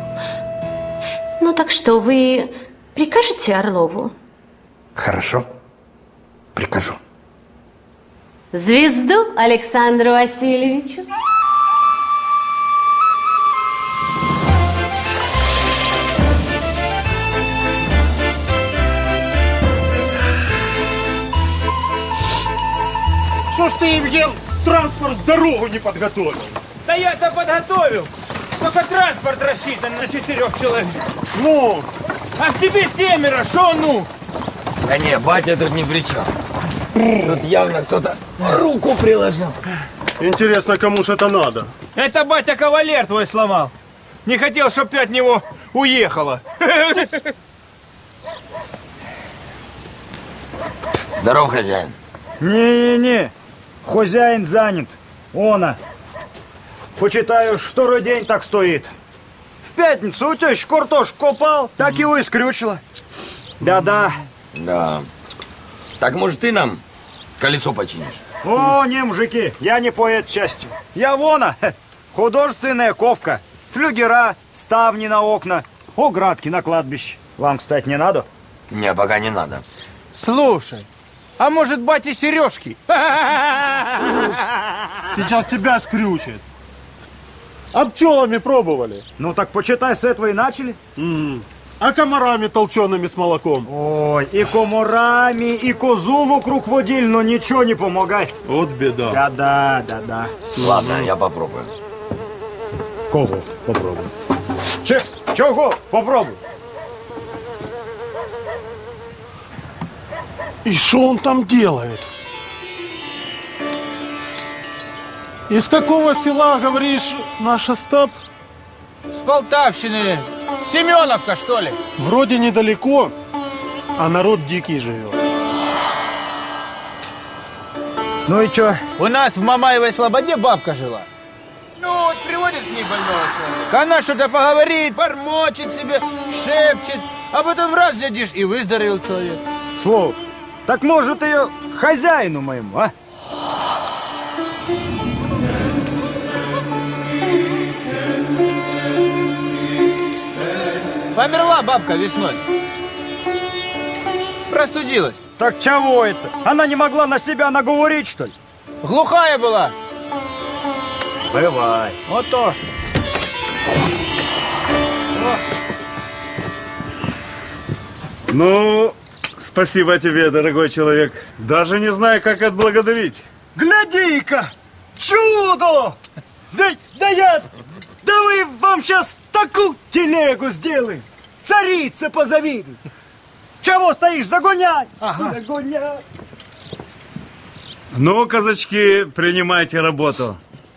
Ну так что, вы прикажете Орлову? Хорошо, прикажу. Звезду Александру Васильевичу. Что ж ты, Евген, транспорт дорогу не подготовил? Да я-то подготовил. Только транспорт рассчитан на четырех человек. Ну? А в тебе семеро, шо ну? Да не, батя тут ни при чем. Тут явно кто-то руку приложил. Интересно, кому ж это надо? Это батя кавалер твой сломал. Не хотел, чтоб ты от него уехала. Здоров, хозяин. Не-не-не, хозяин занят. Она. Почитаю, второй день так стоит. В пятницу у тещи картошку копал, так его и скрючило. Да-да. Да. Так, может, ты нам колесо починишь? О, не, мужики, я не по этой части. Я вона, художественная ковка. Флюгера, ставни на окна, оградки на кладбище. Вам, кстати, не надо? Не, пока не надо. Слушай, а может, батя сережки? Сейчас тебя скрючит. А пчелами пробовали? Ну так почитай, с этого и начали. Mm. А комарами толчеными с молоком? Ой, и комарами, и козу вокруг водили, но ничего не помогает. Вот беда. Да-да, да-да. Ладно, я попробую. Кого попробуй? Че? Чего? Попробуй. И что он там делает? Из какого села, говоришь, наш Остап? С Полтавщины. Семеновка, что ли? Вроде недалеко, а народ дикий живет. Ну и чё? У нас в Мамаевой Слободе бабка жила. Ну вот приводит к ней больного человека. Она что-то поговорит, бормочет себе, шепчет. А потом раз, глядишь, и выздоровел человек. Слушай, так может ее к хозяину моему, а? Померла бабка весной. Простудилась. Так чего это? Она не могла на себя наговорить, что ли? Глухая была. Бывай. Вот то ж. Ну, спасибо тебе, дорогой человек. Даже не знаю, как отблагодарить. Гляди-ка! Чудо! Да, да я... Да мы вам сейчас такую телегу сделаем! Царица позавидует! Чего стоишь? Загоняй! Ага. Загоняй! Ну, казачки, принимайте работу.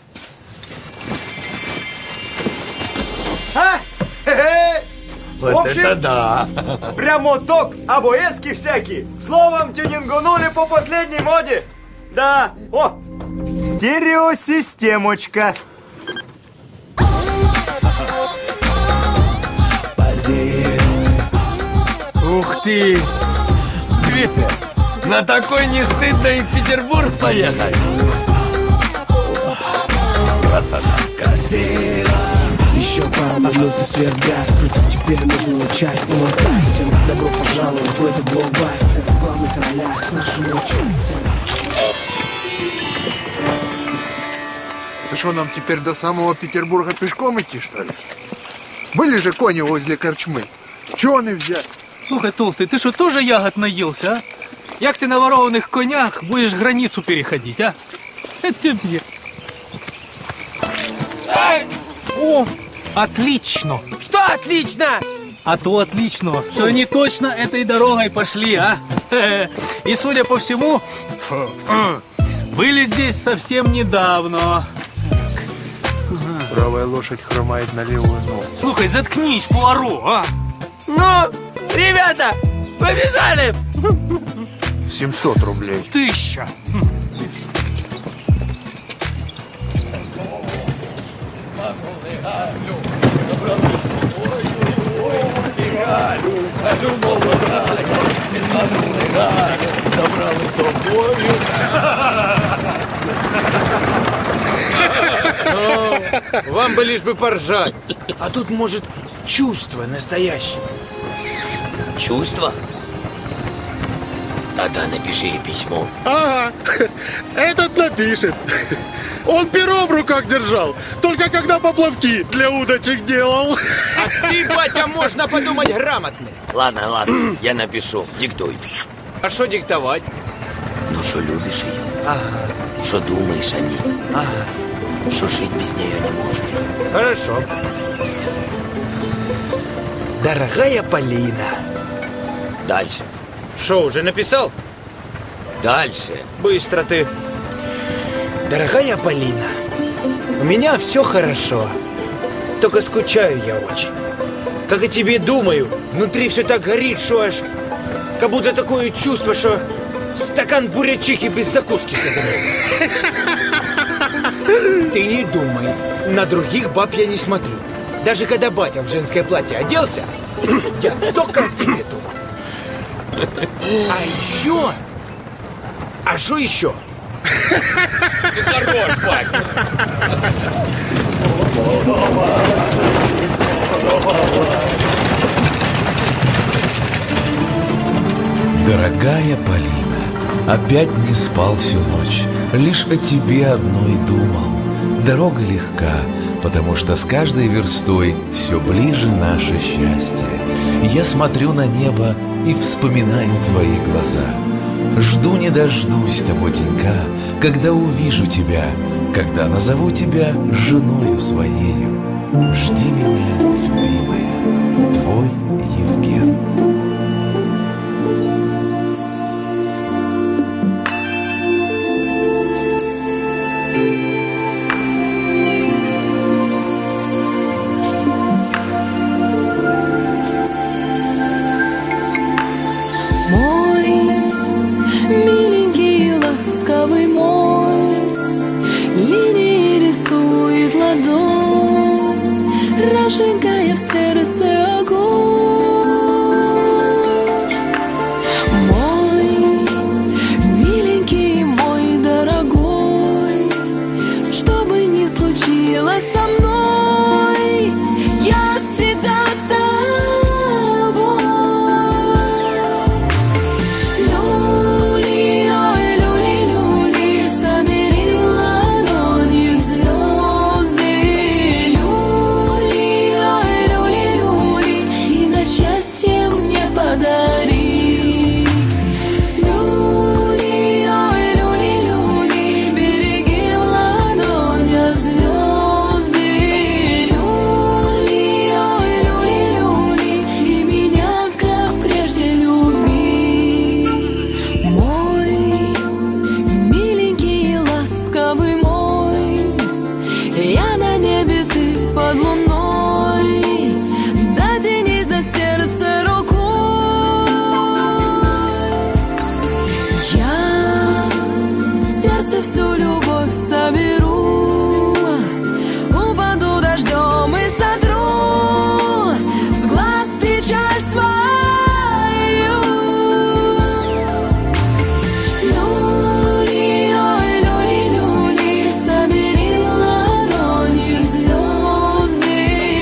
А? Хе-хе! Вот В общем, это да! Прямо ток, обоески всякие. Словом, тюнингунули по последней моде. Да, о, стереосистемочка. Ух ты! Витя, на такой не стыдно и в Петербург поехать. Красота. Красиво. Еще пару минут и свет гаснет. Теперь нужно начать новостям. Добро пожаловать в этот блокбастер. В главных ролях с нашим участием. Ты что, нам теперь до самого Петербурга пешком идти, что ли? Были же кони возле корчмы. Чего они взять? Слухай, Толстый, ты что, тоже ягод наелся, а? Як ты на ворованных конях будешь границу переходить, а? Это тебе. О, отлично. Что отлично? А то отлично, что они точно этой дорогой пошли, а? И, судя по всему, были здесь совсем недавно. Правая лошадь хромает на левую ногу. Слухай, заткнись, Пуаро, а? Ну, ребята, побежали! семьсот рублей. Тысяча. Ну, вам бы лишь бы поржать. А тут, может, чувство настоящее. Чувство? Тогда напиши ей письмо. Ага, этот напишет. Он перо в руках держал, только когда поплавки для удочек делал. А ты, батя, можно подумать грамотный. Ладно, ладно, я напишу. Диктуй. А что диктовать? Ну, что любишь ее. Ага. Что думаешь о ней. Ага. Что жить без нее не можешь. Хорошо. Дорогая Полина. Дальше. Что, уже написал? Дальше. Быстро ты. Дорогая Полина, у меня все хорошо. Только скучаю я очень. Как о тебе думаю, внутри все так горит, что аж... Как будто такое чувство, что стакан бурячихи без закуски согрел. Ты не думай, на других баб я не смотрю. Даже когда батя в женское платье оделся, я только о тебе думал. А еще... А что еще? Ты хорош, батя. Дорогая Полина, опять не спал всю ночь, лишь о тебе одной думал. Дорога легка, потому что с каждой верстой все ближе наше счастье. Я смотрю на небо и вспоминаю твои глаза. Жду не дождусь того денька, когда увижу тебя, когда назову тебя женою своею. Жди меня, любимая, твой Евген. зажигая в сердце огонь. Мой миленький, мой дорогой, что бы ни случилось со мной, я всегда с тобой. Люли, ой, люли, люли, собери ладони звезды. Люли, ой, люли, люли, и на счастье мне подари. Люли, ой, люли, люли, береги в ладонях звезды. Люли, ой, люли, люли, и меня, как прежде, люби. Мой миленький, ласковый мой, я на небе, ты под луной. Дотянись до сердца рукой. Я в сердце всю любовь соберу, упаду дождем и сотру с глаз печаль свою. Люли, ой, люли, люли, собери ладони звезды.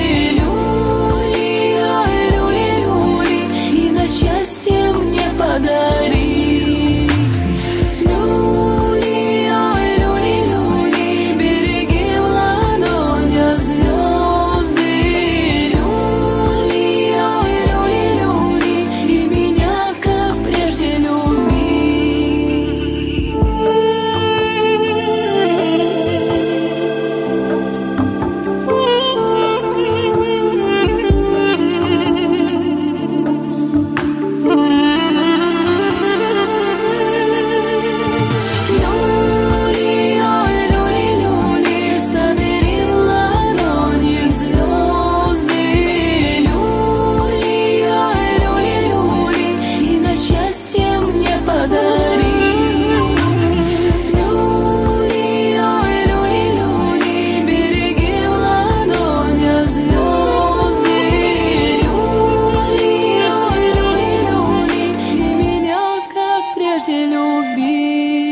Люли, ой, люли, люли, и на счастье мне подари. Люли, ой, люли, люли, береги в ладонях звезды. Люли, ой, люли, люли, и меня, как прежде, люби. Люли, ой, люли, люли, собери ладони звезды. Люли, ой, люли, люли, и на счастье мне подари. Люли, ой, люли, люли, береги в ладонях звезды. Люли, ой, люли, люли, и меня, как прежде, люби.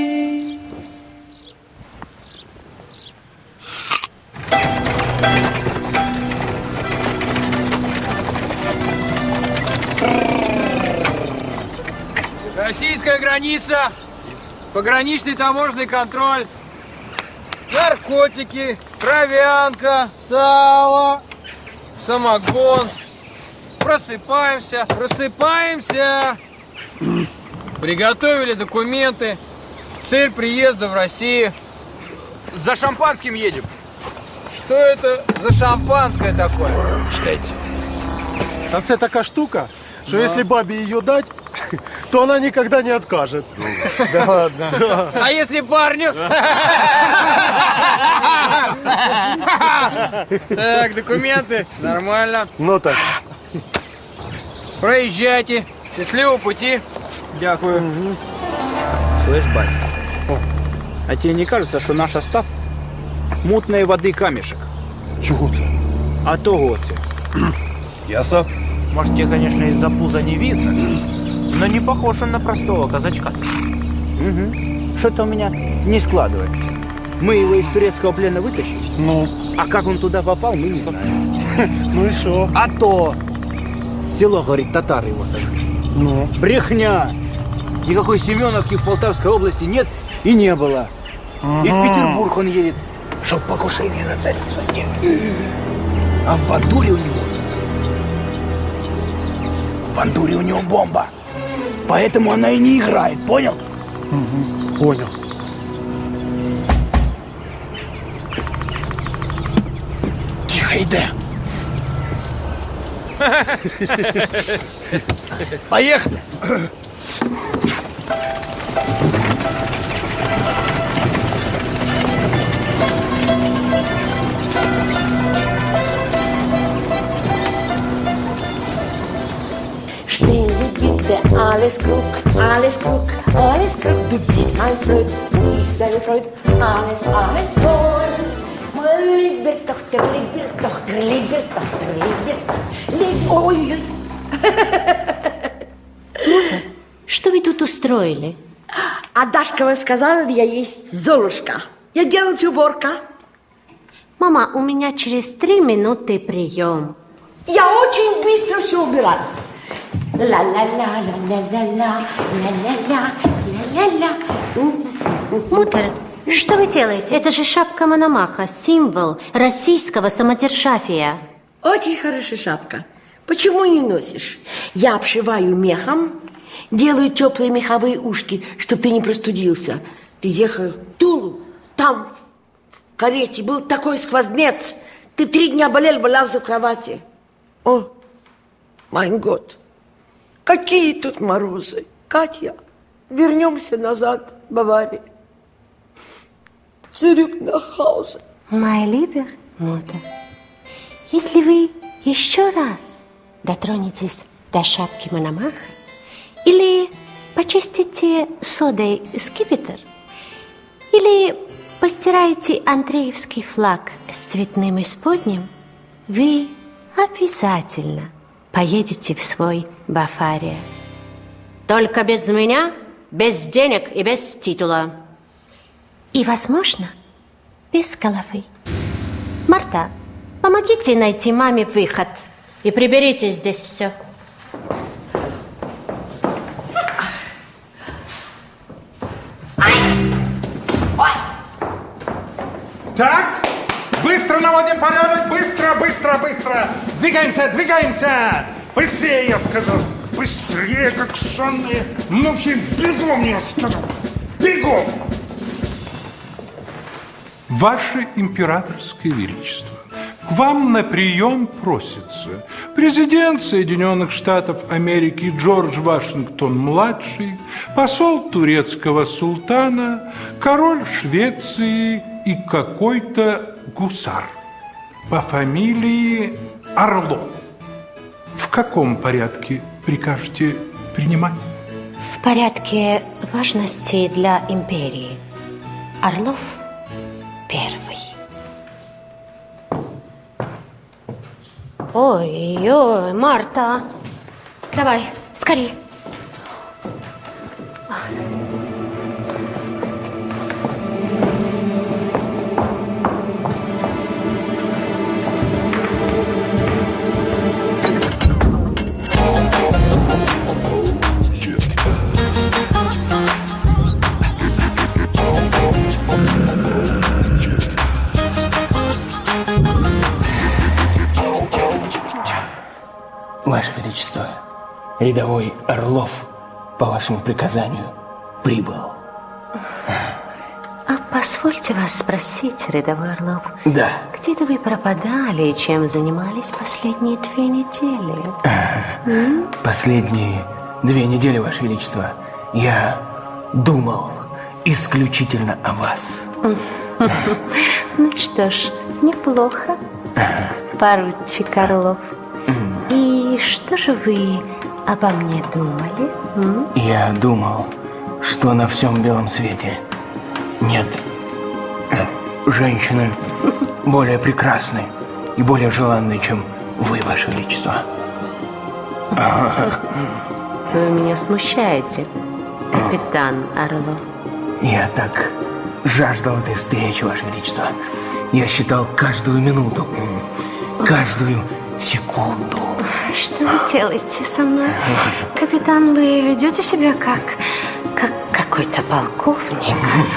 Российская граница, пограничный таможенный контроль, наркотики, кровянка, сало, самогон. Просыпаемся, просыпаемся. Приготовили документы. Цель приезда в Россию. За шампанским едем. Что это за шампанское такое? Читайте. А це така штука, що Да. якщо бабі її дать, то вона ніколи не откаже. Да ладно. Да. А если парню? Так, документы. Нормально. Ну так. Проезжайте. Счастливого пути. Дякую. Слышь, бать, а тебе не кажется, что наш Остап мутной воды камешек? Чего це? А того це. Ясно. Может, тебе, конечно, из-за пуза не видно, но не похож он на простого казачка. Угу. Что-то у меня не складывается. Мы его из турецкого плена вытащили. Ну. А как он туда попал, мы не знаем. Ну и что? А то село, говорит, татары его сожгли. Ну. Брехня. Никакой Семеновки в Полтавской области нет и не было. И в Петербург он едет, чтоб покушение на царицу сделать. А в бандуре у него В бандуре у него бомба. Поэтому она и не играет, понял? Угу. Понял. Тихо, иди. Поехали. Alles klug, alles klug, alles klug. Du bist mein Freund, du bist deine Freund. Alles, alles voll Либертохтер, либертохтер, либертохтер, либертохтер. Ой-ой-ой. Ну-то, что вы тут устроили? А Дашкова сказала, я есть Золушка. Я делаю уборка. Мама, у меня через три минуты прием. Я очень быстро все убираю. Ла-ла-ла, ла-ла-ла-ла, ла-ла-ла, ла-ла-ла. Мутер, что вы делаете? Это же шапка Мономаха, символ российского самодержавия. Очень хорошая шапка. Почему не носишь? Я обшиваю мехом, делаю теплые меховые ушки, чтобы ты не простудился. Ты ехал в Тулу, там в карете был такой сквознец. Ты три дня болел, валялся в кровати. О, май год. Какие тут морозы. Катя, вернемся назад в Баварию. Zurück nach Hause. Май либер, Мутер, если вы еще раз дотронетесь до шапки Мономаха или почистите содой скипетр, или постираете Андреевский флаг с цветным исподним, вы обязательно поедете в свой Бавария. Только без меня, без денег и без титула. И, возможно, без головы. Марта, помогите найти маме выход и приберите здесь все. Так, быстро наводим порядок, быстро, быстро, быстро. Двигаемся, двигаемся. Быстрее, я скажу. Быстрее, как сонные мухи. Бегом, я скажу. Бегом. Ваше императорское величество, к вам на прием просится президент Соединенных Штатов Америки Джордж Вашингтон-младший, посол турецкого султана, король Швеции и какой-то гусар по фамилии Орлов. В каком порядке прикажете принимать? В порядке важности для империи. Орлов первый. Ой-ой, Марта. Давай, скорее. Ваше Величество, рядовой Орлов, по вашему приказанию, прибыл. А позвольте вас спросить, рядовой Орлов. Да. Где-то вы пропадали и чем занимались последние две недели? М? Последние две недели, Ваше Величество, я думал исключительно о вас. Ну что ж, неплохо, поручик Орлов. И что же вы обо мне думали? М? Я думал, что на всем белом свете нет женщины более прекрасной и более желанной, чем вы, Ваше Величество. Вы меня смущаете, капитан Орлов. Я так жаждал этой встречи, Ваше Величество. Я считал каждую минуту, каждую секунду. Что вы делаете со мной? Капитан, вы ведете себя как, как какой-то полковник.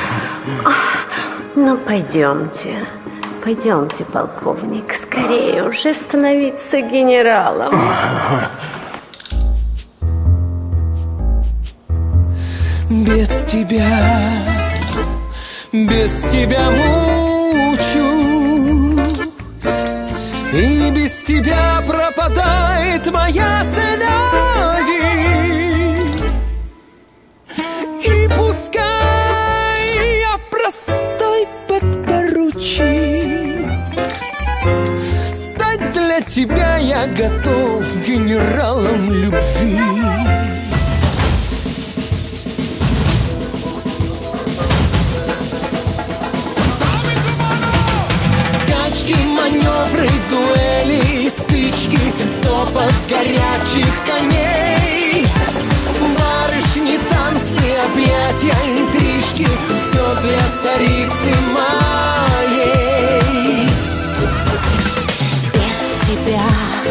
Ну, пойдемте. Пойдемте, полковник. Скорее уже становиться генералом. Без тебя, без тебя мучусь, и без тебя пропадает моя сыновья. И пускай я простой подпоручик, стать для тебя я готов генералом любви. топот горячих коней. Барышни, танцы, объятия, интрижки, все для царицы моей. Без тебя,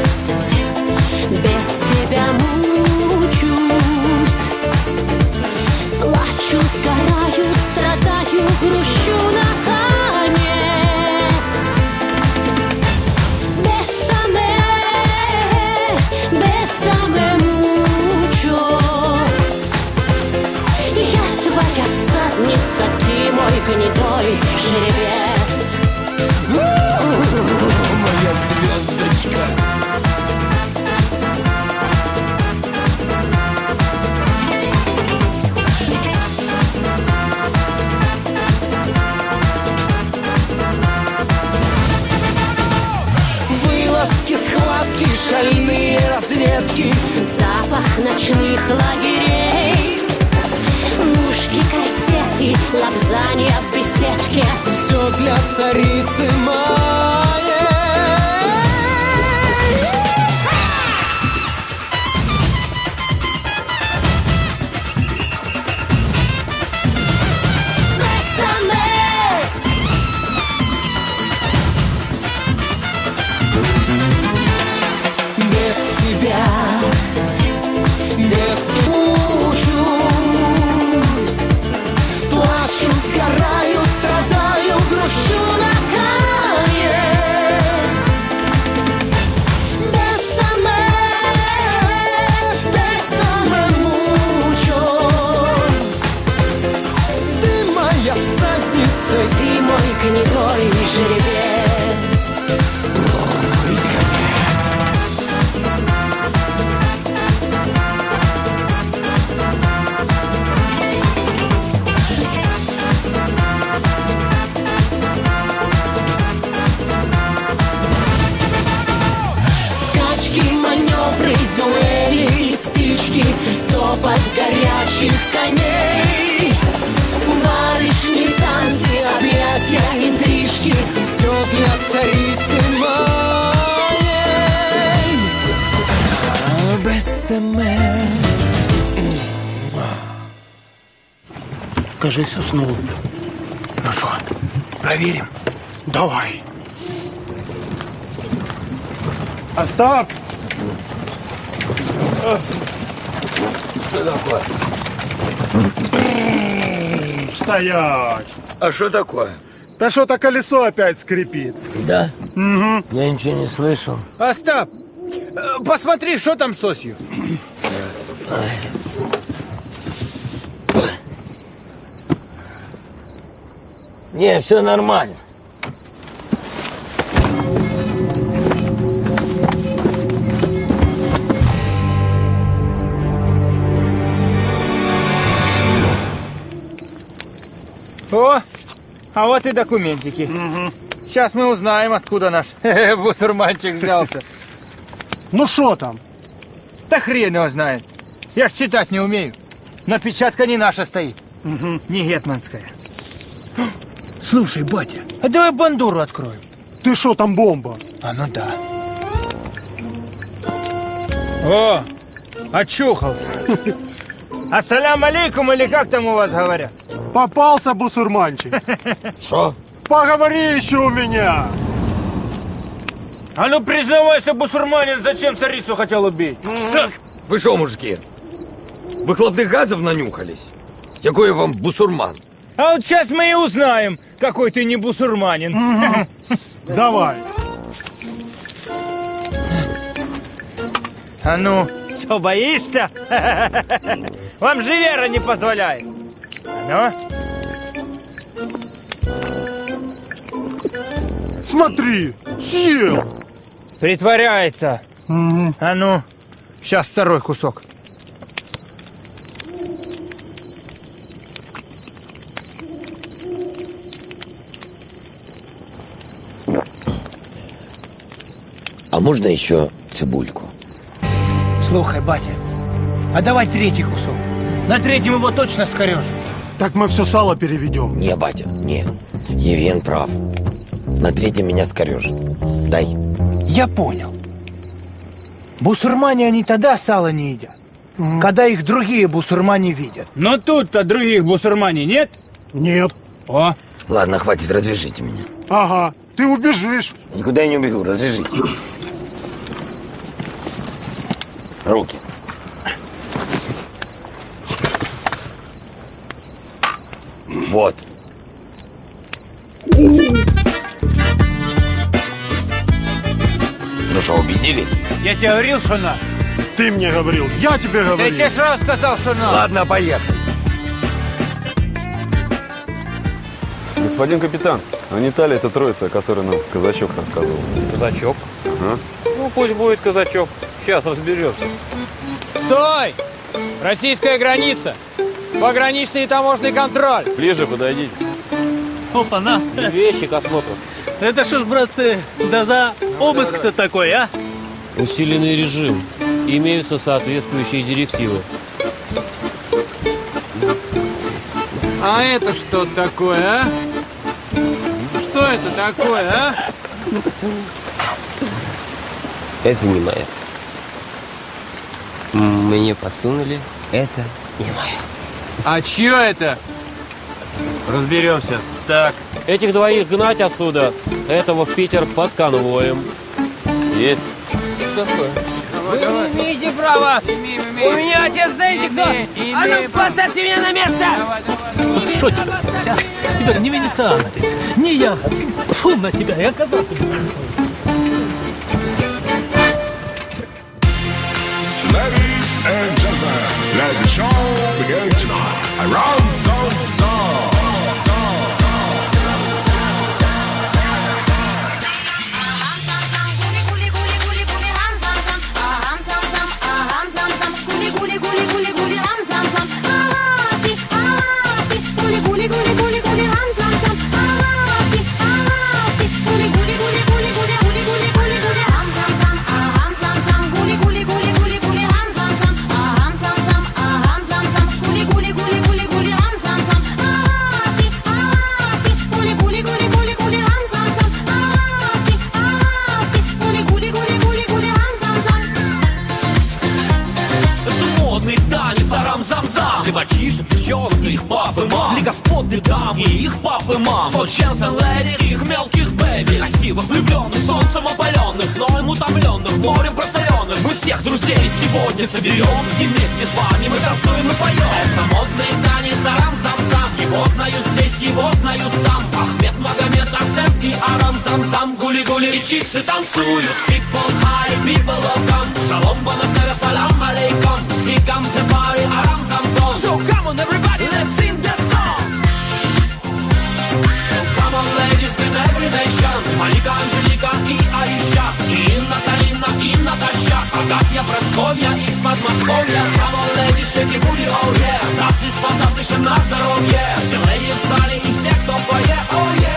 без тебя мучусь, плачу, сгораю, страдаю, грущу наконец. Бésame, bésame mucho. Я твоя всадница, ты мой гнедой жеребец. Моя звездочка. Вылазки, схватки, шальные разведки, запах ночных лагерей, мушки, кассеты, лапзанья в беседке, все для царицы моей. Без тебя, без тебя мучусь, плачу, сгораю, страдаю, грущу наконец. Bésame, bésame mucho. Ты моя всадница, ты мой гнедой жеребец. Иди ко мне. Маневры, дуэли и стычки, топот горячих коней. Барышни, танцы, объятия, интрижки, все для царицы моей. Бésame. Кажись, уснул. Ну что, проверим? Давай. Остап! Что такое? Стоять! А что такое? Да что-то колесо опять скрипит. Да? Угу. Я ничего не слышал. Остап, посмотри, что там с осью. Не, все нормально. О, а вот и документики. Угу. Сейчас мы узнаем, откуда наш бусурманчик взялся. Ну что там? Да хрен его знает. Я ж читать не умею. Напечатка не наша стоит. Угу. Не гетманская. Слушай, батя, а давай бандуру откроем. Ты что, там бомба? А ну да. О, очухался. Ассалям алейкум, или как там у вас говорят? Попался, бусурманчик. Что? Поговори еще у меня. А ну признавайся, бусурманин, зачем царицу хотел убить? Вы что, мужики, выхлопных газов нанюхались? Какой вам бусурман? А вот сейчас мы и узнаем, какой ты не бусурманин. Угу. Давай. А ну, что, боишься? Вам же вера не позволяет. А ну? Смотри, съел. Притворяется. Угу. А ну, сейчас второй кусок. А можно еще цибульку? Слухай, батя, а давай третий кусок. На третьем его точно скорежим. Так мы все сало переведем. Не, батя, не. Евген прав. На третьем меня скорежит. Дай. Я понял. Бусурмане они тогда сало не едят, mm. когда их другие бусурмане видят. Но тут-то других бусурмане нет? Нет. О. Ладно, хватит, развяжите меня. Ага, ты убежишь. Никуда я не убегу, развяжите. Руки. Вот. Ну что, убедились? Я тебе говорил, что на. Ты мне говорил, я тебе говорил. Я тебе сразу сказал, что на. Ладно, поехали. Господин капитан, а не та ли эта троица, о которой нам казачок рассказывал? Казачок? Ага. Ну, пусть будет казачок. Сейчас разберемся. Стой! Российская граница! Пограничный и таможенный контроль! Ближе подойдите. Опа-на! Вещи к осмотру. Это что ж, братцы, да за обыск-то такой, а? Усиленный режим. Имеются соответствующие директивы. А это что такое, а? Что это такое, а? Это не мое. Мне подсунули. Это не мое. А чье это? Разберемся. Так. Этих двоих гнать отсюда. Этого в Питер под конвоем. Есть. Такое. Вы не имеете права! У меня отец, знаете кто? А ну, поставьте меня на место! Вот что тебе, а? Тебя не венециан ты, не я. Фу на тебя, я казал тебе. Ladies and gentlemen, let the show begin tonight. Around Zone Zone. Мальчишек, девчонок, их папы, мам, для господ, для дам и их папы, мам, for chance and ladies, их мелких бэби, красивых, влюбленных, солнцем опаленных, зноем утомленных, морем просоленных. Мы всех друзей сегодня соберем, и вместе с вами мы танцуем и поем. Это модный танец арам-зам-зам, его знают здесь, его знают там. Ахмед, Магомед, Арсен и Арам-зам-зам, гули-гули и чиксы танцуют. People high, people welcome, шалом, бонасера, салам алейкум. Here comes the party, Aram-zam-zam. So come on everybody, let's sing that song. So come on ladies in every nation. Малика, Анжелика и Аиша, и Инна, Карина и Наташа, Агафья, Прасковья из Подмосковья. Come on ladies, shake your booty, oh yeah. Das ist fantastisch на здоровье. Все леди в зале и все, кто в фойе, oh yeah.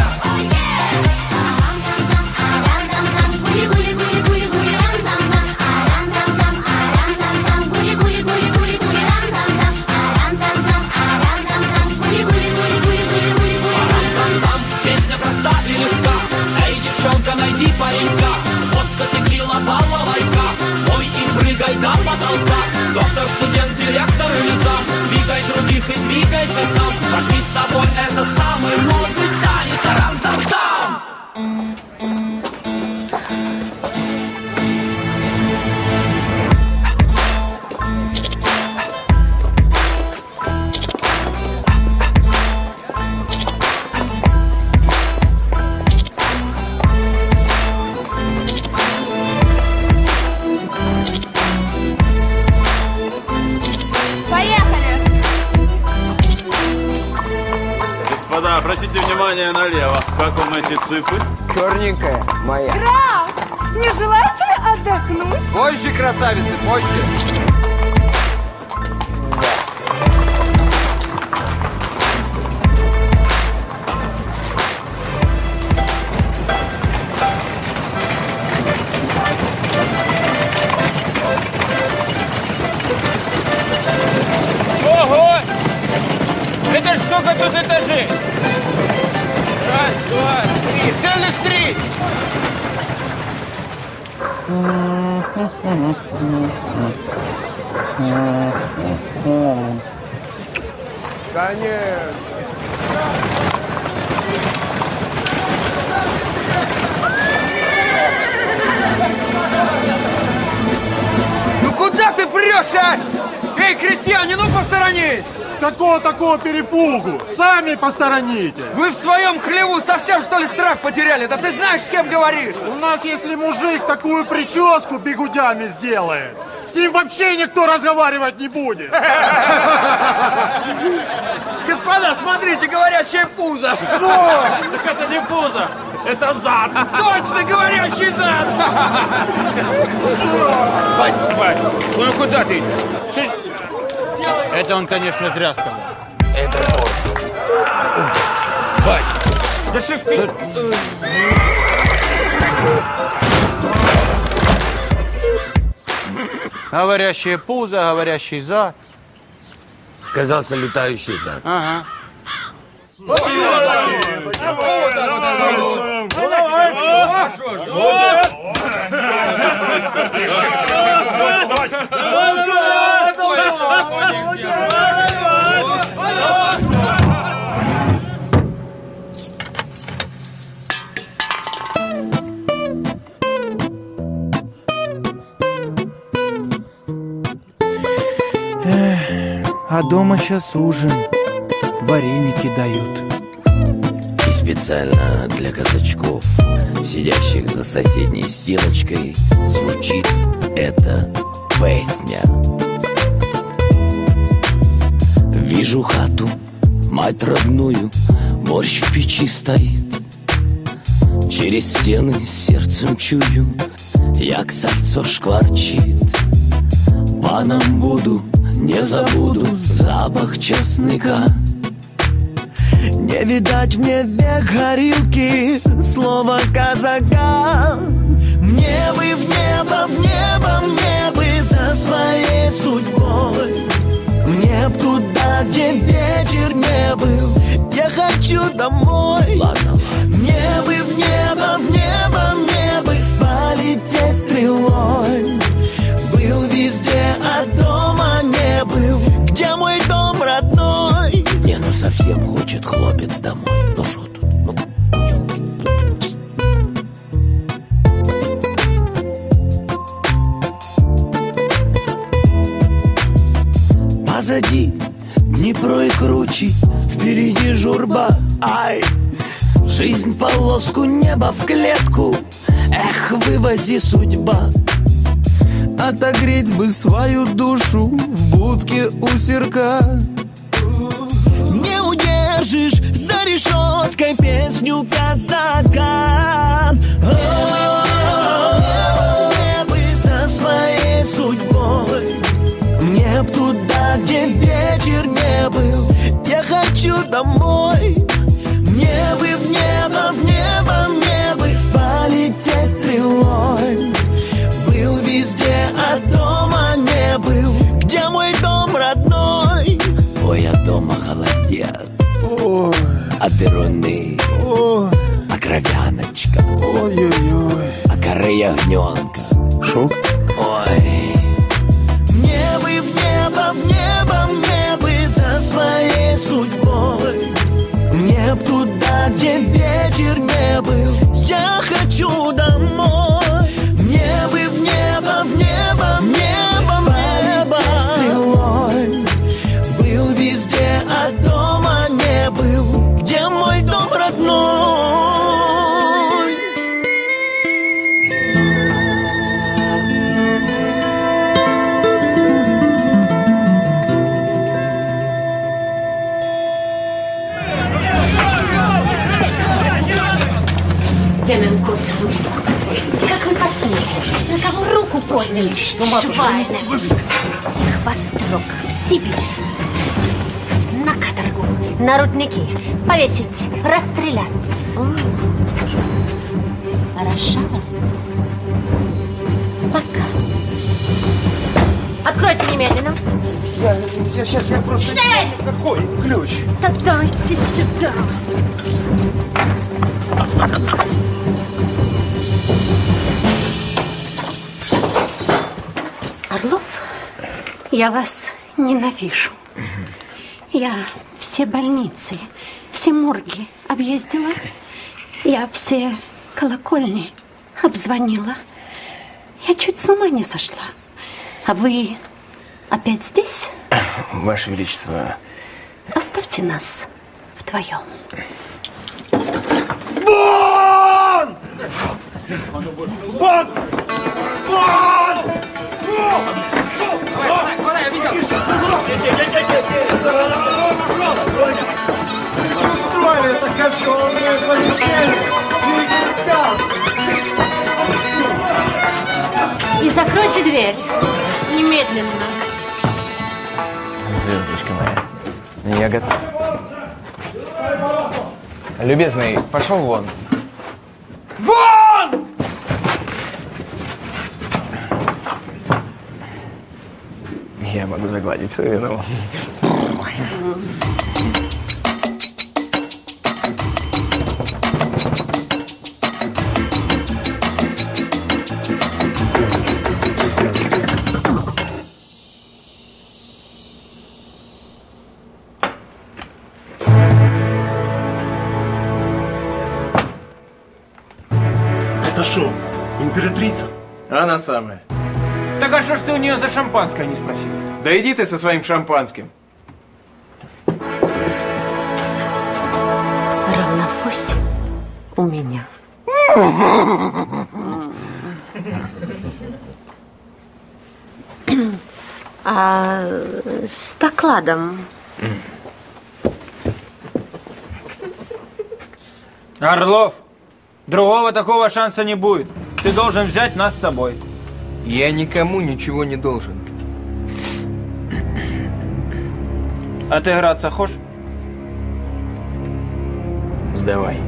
Найди паренька, водка, текила, балалайка, пой и прыгай до потолка. Доктор, студент, директор или зам, двигай других и двигайся сам. Возьми с собой этот самый модный танец арам-зам-зам. Господа, обратите внимание налево. Как вам эти цыпы? Черненькая моя. Граф, не желаете ли отдохнуть? Позже, красавицы, позже. Ого! Это ж сколько тут этажей? Раз, два, три. Целых три! Конечно. Ну куда ты прешь, а? Эй, крестьяне, ну посторонись! С какого такого перепугу? Сами постороните. Вы в своем хлеву совсем, что ли, страх потеряли? Да ты знаешь, с кем говоришь? У нас, если мужик такую прическу бигудями сделает, с ним вообще никто разговаривать не будет. Господа, смотрите, говорящее пузо. Что? Так это не пузо, это зад. Точно, говорящий зад. Бать, ну куда ты? Это он, конечно, зря сказал. Это точно. Бать, да что ж ты... Говорящее пузо, говорящий зад. Казался летающий зад. Ага. А дома сейчас ужин, вареники дают. И специально для казачков, сидящих за соседней стеночкой, звучит эта песня. Вижу хату, мать родную, борщ в печи стоит. Через стены сердцем чую, як сальцо шкварчит. Паном буду, не забуду запах чеснока. Не видать мне век горилки, слово казака. Мне бы в небо, в небо, мне бы за своей судьбой. Мне б туда, где ветер не был, я хочу домой. Ладно, мне бы в небо, в небо, мне бы полететь стрелой. Был везде, а дома не был. Где мой дом родной? Не, ну совсем хочет хлопец домой. Ну шо тут? Ну, ёлки. Позади Днепро и круче, впереди журба. Ай, жизнь полоску, небо в клетку. Эх, вывози, судьба. Отогреть бы свою душу в будке у серка. Не удержишь за решеткой песню казака. Мне бы за своей судьбой. Мне б туда, где ветер не был. Я хочу домой. Мне бы в небо, в небо, мне бы полететь стрелой. Был везде, а дома не был. Где мой дом родной? Ой, а дома холодец. Ой. А деруны. Ой. А кровяночка. Ой-ой-ой. А коры ягненка. Шо? Ой. Мне бы в небо, в небо, мне бы за своей судьбой. Мне б туда, где ветер не был. Я хочу домой. Мне бы в небо, в небо, небо, небо стрелой. Был везде, а дома не был. Где мой дом родной? Деменко трус. Как вы посмели? На кого руку подняли? Швайны. Всех по строках в Сибирь. На каторгу, на рудники. Повесить, расстрелять. Расшаловать. Пока. Откройте немедленно. Я, я сейчас я просто... Штель! Какой ключ? Да дайте сюда. Орлов, я вас ненавижу. Я все больницы, все морги объездила. Я все колокольни обзвонила. Я чуть с ума не сошла. А вы опять здесь? Ваше Величество. Оставьте нас вдвоем. Вон! Вон! Вон! Устроили это кошелное помещение! И закройте дверь. Немедленно. Звездочка моя, я готов. Любезный, пошел вон. Вон! Я могу загладить свою вину. Это шо, императрица? Она самая. Так а что ж ты у нее за шампанское не спросил? Да иди ты со своим шампанским. Равнофусь у меня. А с докладом? Орлов, другого такого шанса не будет. Ты должен взять нас с собой. Я никому ничего не должен. А ты играться хочешь? Сдавай.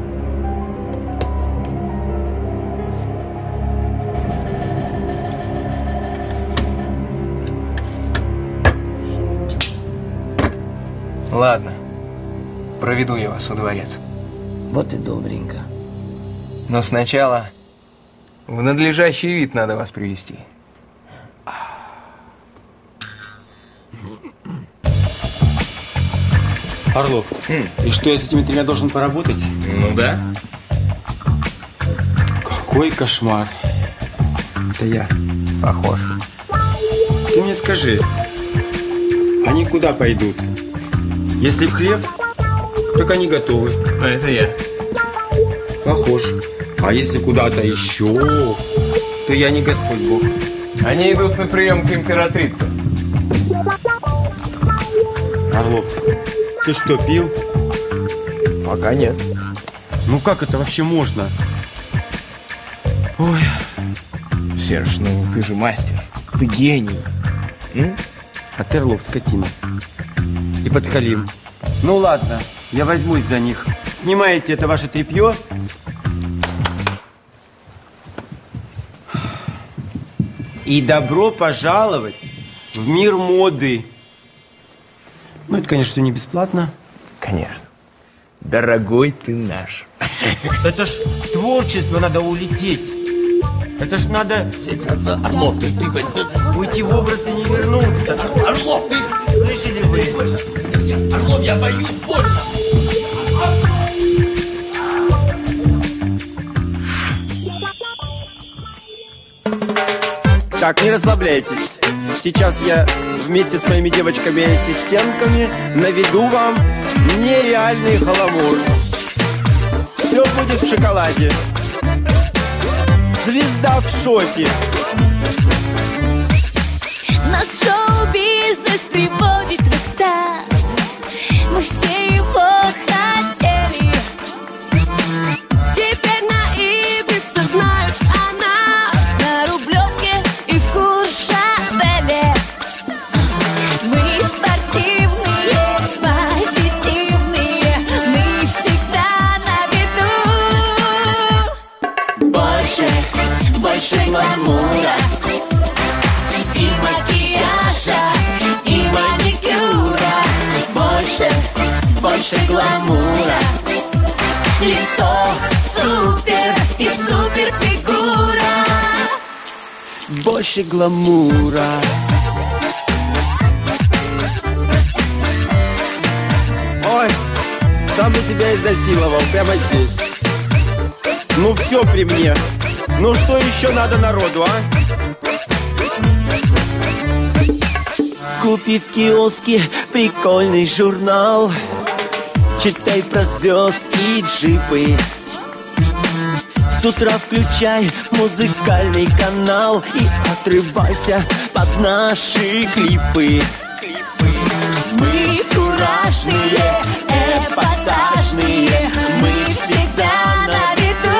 Ладно. Проведу я вас во дворец. Вот и добренько. Но сначала в надлежащий вид надо вас привести. Орлов, и что я с этими тремя должен поработать? Ну да. Какой кошмар. Это я. Похож. Ты мне скажи, они куда пойдут? Если в хлев, так они готовы. А это я. Похож. А если куда-то еще, то я не Господь Бог. Они идут на прием к императрице. Орлов, ты что, пил? Пока нет. Ну как это вообще можно? Ой, Серж, ну ты же мастер. Ты гений. М? А ты, Орлов, скотина. И подхалим. Ну ладно, я возьмусь за них. Снимаете это ваше тряпье. И добро пожаловать в мир моды. Ну, это, конечно, все не бесплатно. Конечно. Дорогой ты наш. Это ж творчество, надо улететь. Это ж надо... Орлов, ты, ты, ты... уйти в образ и не вернуться. Орлов, ты... Слышали вы? Орлов, я боюсь, больно. Так, не расслабляйтесь. Сейчас я вместе с моими девочками и ассистентками наведу вам нереальный халамур. Все будет в шоколаде. Звезда в шоке. Нас шоу-бизнес приводит в экстаз. Мы все его хотели. Теперь на Ибице знают о нас. На Рублевке и в Куршавеле. Мы спортивные, позитивные. Мы всегда на виду. Больше, больше гламура. И макияжа, и маникюра. Больше, больше гламура. Лицо супер и супер фигура. больше гламура. Ой, сам бы себя изнасиловал прямо здесь. Ну все при мне. Ну что еще надо народу, а? Купи в киоске прикольный журнал, читай про звезд и джипы. С утра включай музыкальный канал и отрывайся под наши клипы. Мы куражные, эпатажные, мы всегда на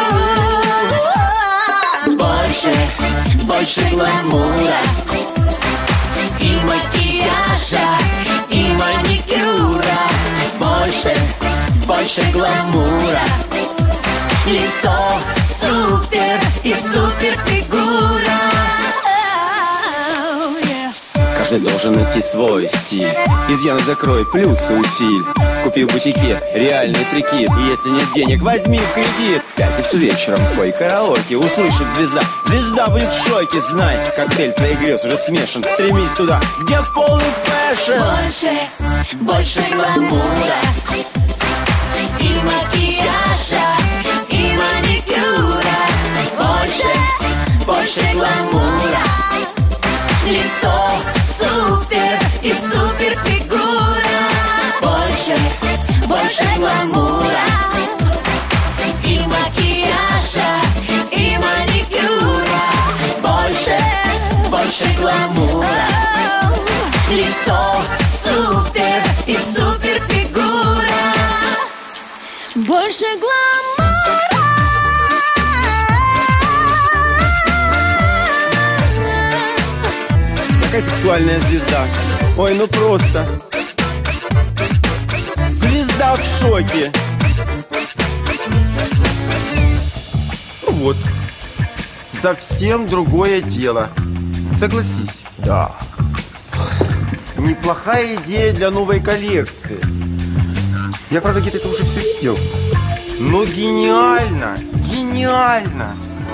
виду. Больше, больше гламура и макияжа, и маникюра. Больше, больше гламура, лицо супер и супер фигура. Каждый должен найти свой стиль. Изъяны закрой, плюсы усиль. Купи в бутике реальный прикид. И если нет денег, возьми в кредит. Пятницу вечером пой караоке, услышит звезда. Звезда будет в шоке, знай, коктейль твоих грез уже смешан. Стремись туда, где полный фэшн. Больше, больше гламура и макияжа, и маникюра. Больше, больше гламура, лицо супер и супер фигура. Больше, больше гламура и макияжа, и маникюра. Больше, больше гламура, лицо супер и супер фигура. Больше гламура. Какая сексуальная звезда. Ой, ну просто. Звезда в шоке. Ну вот. Совсем другое дело. Согласись. Да. Неплохая идея для новой коллекции. Я, правда, где-то это уже все видел. Но гениально. Гениально.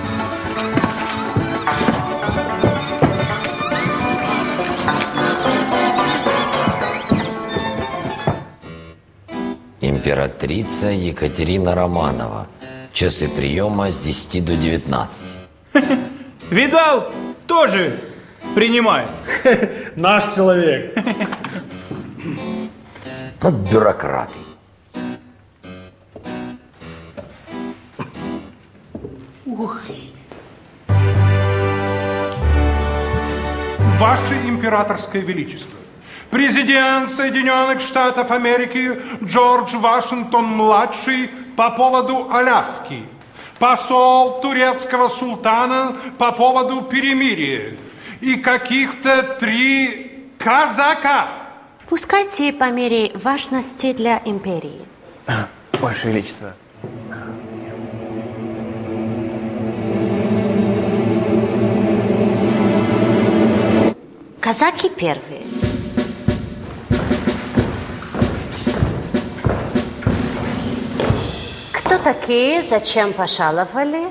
Императрица Екатерина Романова. Часы приема с десяти до девятнадцати. Видал? Тоже принимает. Наш человек. Вот бюрократы. Ух. Ваше императорское величество, президент Соединенных Штатов Америки Джордж Вашингтон-младший по поводу Аляски, посол турецкого султана по поводу перемирия и каких-то три казака. Пускайте по мере важности для империи. Ваше Величество. Казаки первые. Кто такие? Зачем пожаловали?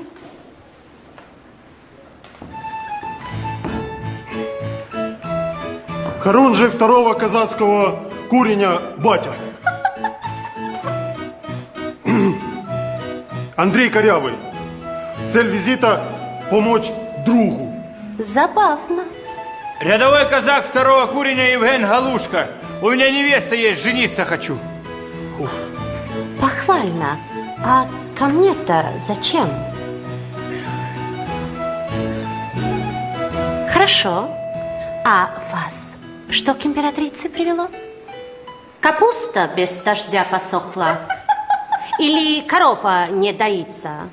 Хорунжий второго казацкого куреня батя. Андрей Корявый. Цель визита – помочь другу. Забавно. Рядовой казак второго куреня Евген Галушка. У меня невеста есть, жениться хочу. Ух. Похвально. А ко мне-то зачем? Хорошо. А вас что к императрице привело? Капуста без дождя посохла? Или корова не доится?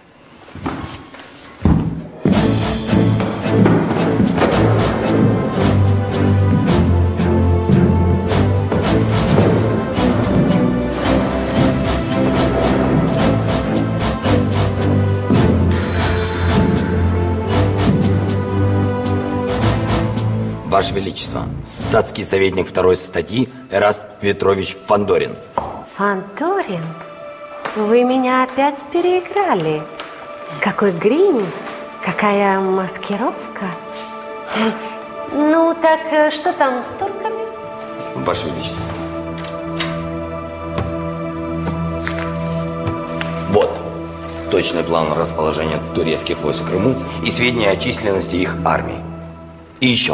Ваше Величество, статский советник второй статьи Эраст Петрович Фандорин. Фандорин? Вы меня опять переиграли. Какой грим, какая маскировка. Ну, так э, что там с турками? Ваше Величество. Вот точный план расположения турецких войск в Крыму и сведения о численности их армии. И еще.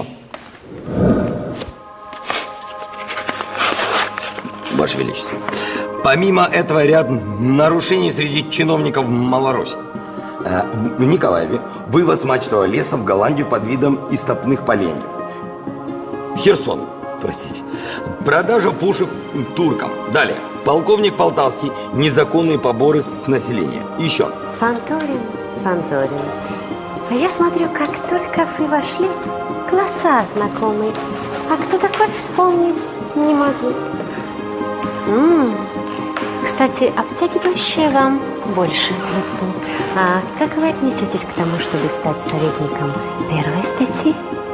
Ваше Величество. Помимо этого, ряд нарушений среди чиновников Малороссии. В Николаеве вывоз мачтового леса в Голландию под видом истопных поленьев. Херсон, простите. Продажа пушек туркам. Далее. Полковник Полтавский. Незаконные поборы с населения. Еще. Фанторин, Фанторин. А я смотрю, как только вы вошли, глаза знакомые. А кто такой, вспомнить не могу. М-м. Кстати, обтягивающее вам больше к лицу. А как вы отнесетесь к тому, чтобы стать советником первой статьи?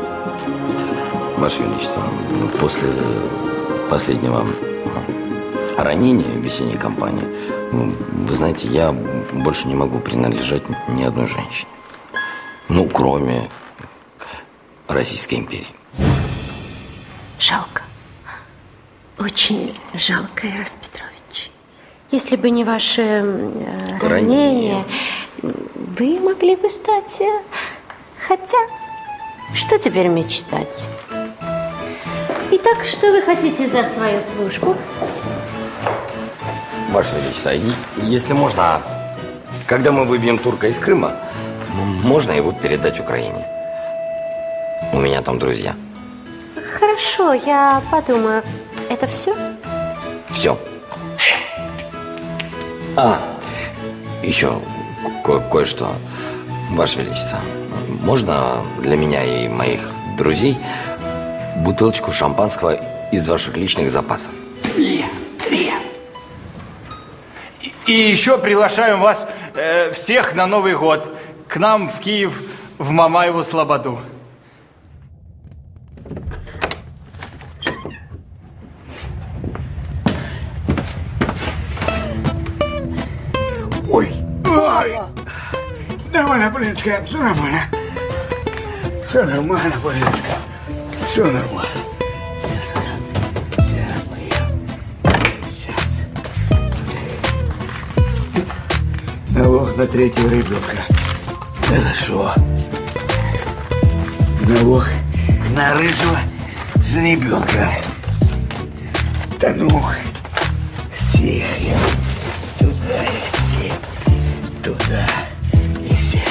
Ваше Величество, после последнего ранения в весенней кампании, вы знаете, я больше не могу принадлежать ни одной женщине. Ну, кроме Российской империи. Жалко. Очень жалко, Эраст Петрович. Если бы не ваше э, ранение, вы могли бы стать... Э, хотя, что теперь мечтать? Итак, что вы хотите за свою службу? Ваше Величество, если можно, когда мы выбьем турка из Крыма, можно его передать Украине. У меня там друзья. Хорошо, я подумаю. Это все? Все. А, еще ко- кое-что, Ваше Величество. Можно для меня и моих друзей бутылочку шампанского из ваших личных запасов? Две, две. И, и еще приглашаем вас э, всех на Новый год к нам в Киев, в Мамаеву Слободу. Ой, ой. Нормально, Полиночка, все нормально. Все нормально, Полиночка. Все нормально. Сейчас, сейчас, Мария. Сейчас. Налог на третьего ребенка. Хорошо. Налог на рыжего ребенка. Да ну, всех я. Туда и все. Туда и все.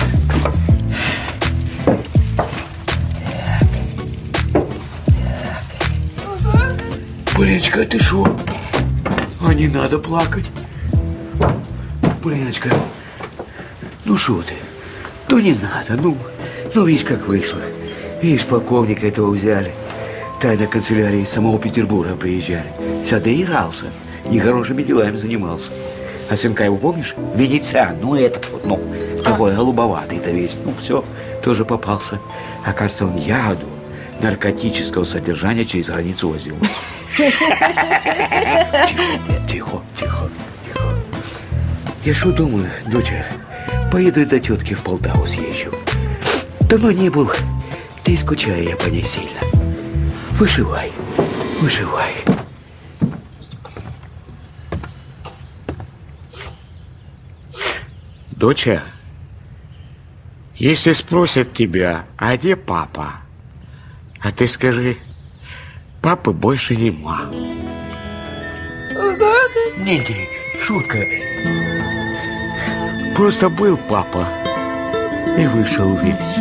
Полиночка, ты шо? А не надо плакать. Полиночка, ну шо ты? Ну не надо, ну, ну видишь, как вышло. Видишь, полковника этого взяли. Тайной канцелярии из самого Петербурга приезжали. Сюда игрался, нехорошими делами занимался. А сынка его помнишь? Венециан, ну этот вот, ну, такой голубоватый-то весь. Ну все, тоже попался. Оказывается, он ягоду наркотического содержания через границу возил. Тихо, тихо, тихо, тихо. Я что думаю, доча, поеду до тетки в Полтаву съезжу. Давно не был, да и скучаю я по ней сильно. Вышивай, вышивай. Доча, если спросят тебя, а где папа? А ты скажи, папы больше нема. Не, не, шутка. Просто был папа и вышел весь.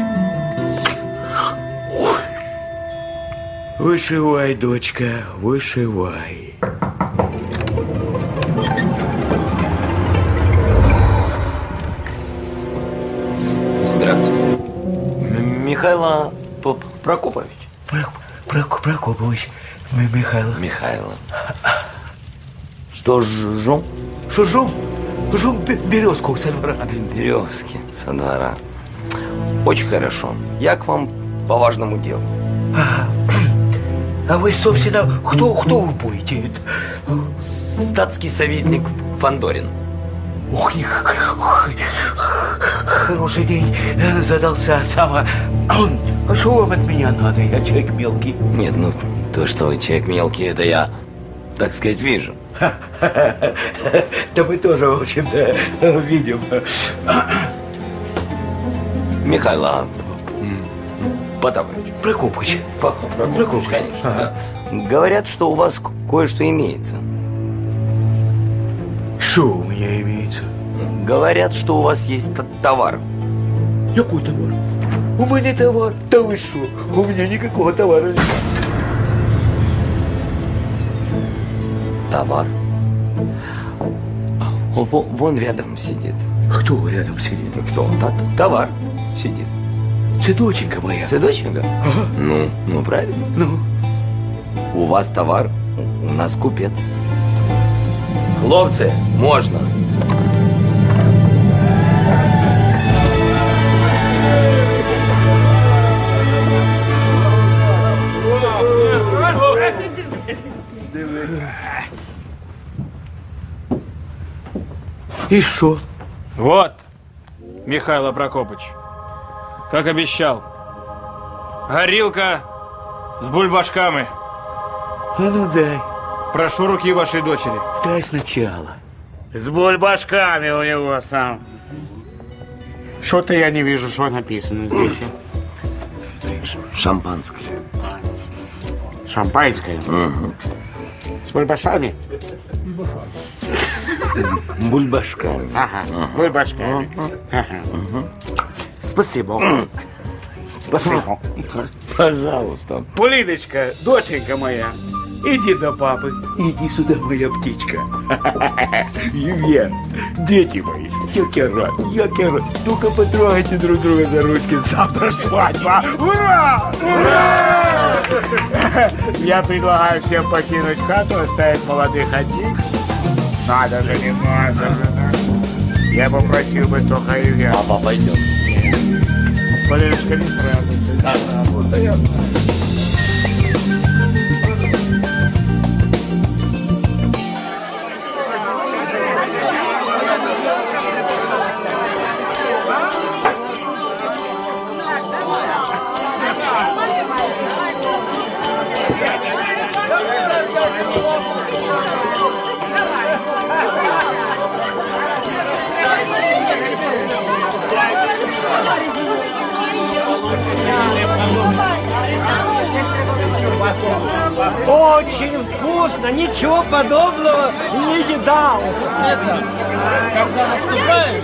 Вышивай, дочка, вышивай. Здравствуйте. Михайло Прокопович. Прок Прокопович. Михайло. Михайло. Что жжем? Что жжем? Жжем березку со двора. Березки со двора. Очень хорошо. Я к вам по важному делу. А, а вы, собственно, кто, кто вы будете? Статский советник Фандорин. Ох, хороший день задался. Сама А что вам от меня надо? Я человек мелкий. Нет, ну, то, что вы человек мелкий, это я, так сказать, вижу. Да мы тоже, в общем-то, видим. Михаил а, Потапович. Прокопыч. Прокопыч, конечно. Ага. Говорят, что у вас кое-что имеется. Что у меня имеется? Говорят, что у вас есть товар. Какой товар? У меня товар. Да вы что? У меня никакого товара нет. Товар? Вон, вон рядом сидит. Кто рядом сидит? Кто? Т товар сидит. Это доченька моя. Это доченька? Ага. Ну, ну правильно. Ну? У вас товар, у нас купец. Хлопцы, можно. И шо? Вот, Михаил Прокопыч, как обещал. Горилка с бульбашками. А ну дай. Прошу руки вашей дочери. Дай сначала. С бульбашками у него сам. Что-то я не вижу, что написано здесь. Шампанское. Шампанское? Угу. С бульбашками? Бульбашками. Ага, ага. Бульбашками. Ага. Угу. Спасибо. Спасибо. Пожалуйста. Полиночка, доченька моя, иди до папы. Иди сюда, моя птичка. Евген, дети мои, як я рад, як я рад. Ну-ка потрогайте друг друга за ручки. Завтра свадьба. Ура! Ура! Я предлагаю всем покинуть хату, оставить молодых одних. Надо же, не надо же. Я попросил бы только Евгена. Папа, пойдем. Полиночка, не сразу. Да, вот я знаю. Очень вкусно, ничего подобного не едал. Это, когда наступает,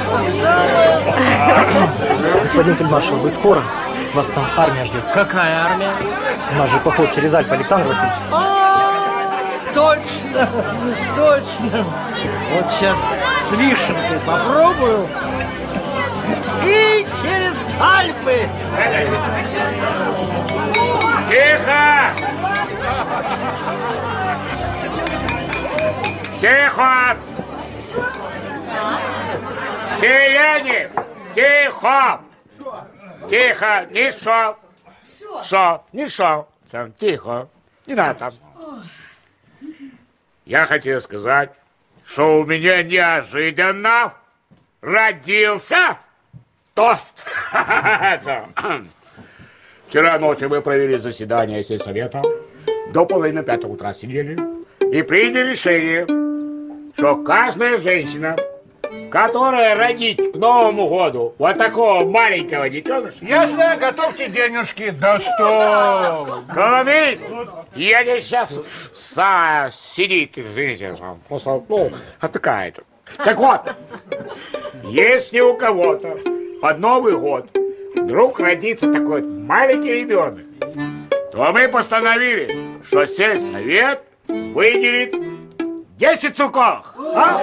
Господин фельдмаршал, вы скоро? Вас там армия ждет. Какая армия? У нас же поход через Альпы, Александр Васильевич. А, точно, точно. Вот сейчас с вишенкой попробую. И через Альпы. Тихо! Тихо! Селяне! Тихо! Тихо! Не шо! Шо! Не шо! Там, тихо! Не надо там. Я хотел сказать, что у меня неожиданно родился тост. Вчера ночью мы провели заседание сельсовета. До половины пятого утра сидели и приняли решение, что каждая женщина, которая родит к Новому году вот такого маленького детеныша... Ясно, готовьте денежки. Да что? Кроме, я здесь сейчас са, сидит, извините, просто, ну, отдыхает. Так вот, если у кого-то под Новый год вдруг родится такой маленький ребенок, то мы постановили, что сельсовет выделит десять цуков. А?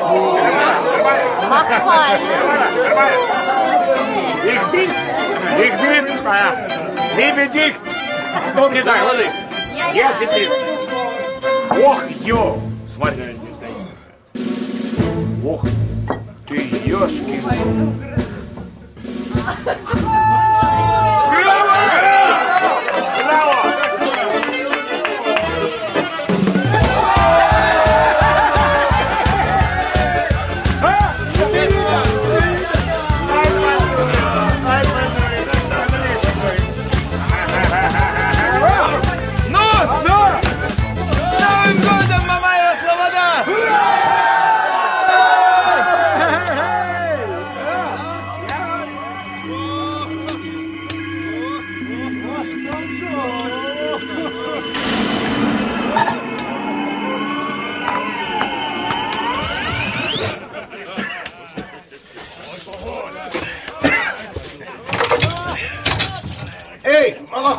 Ich bin, ich bin, liebe dich, ну, не знаю, лады, если ты, ох, ё, смотри, ох, ты ёшкин.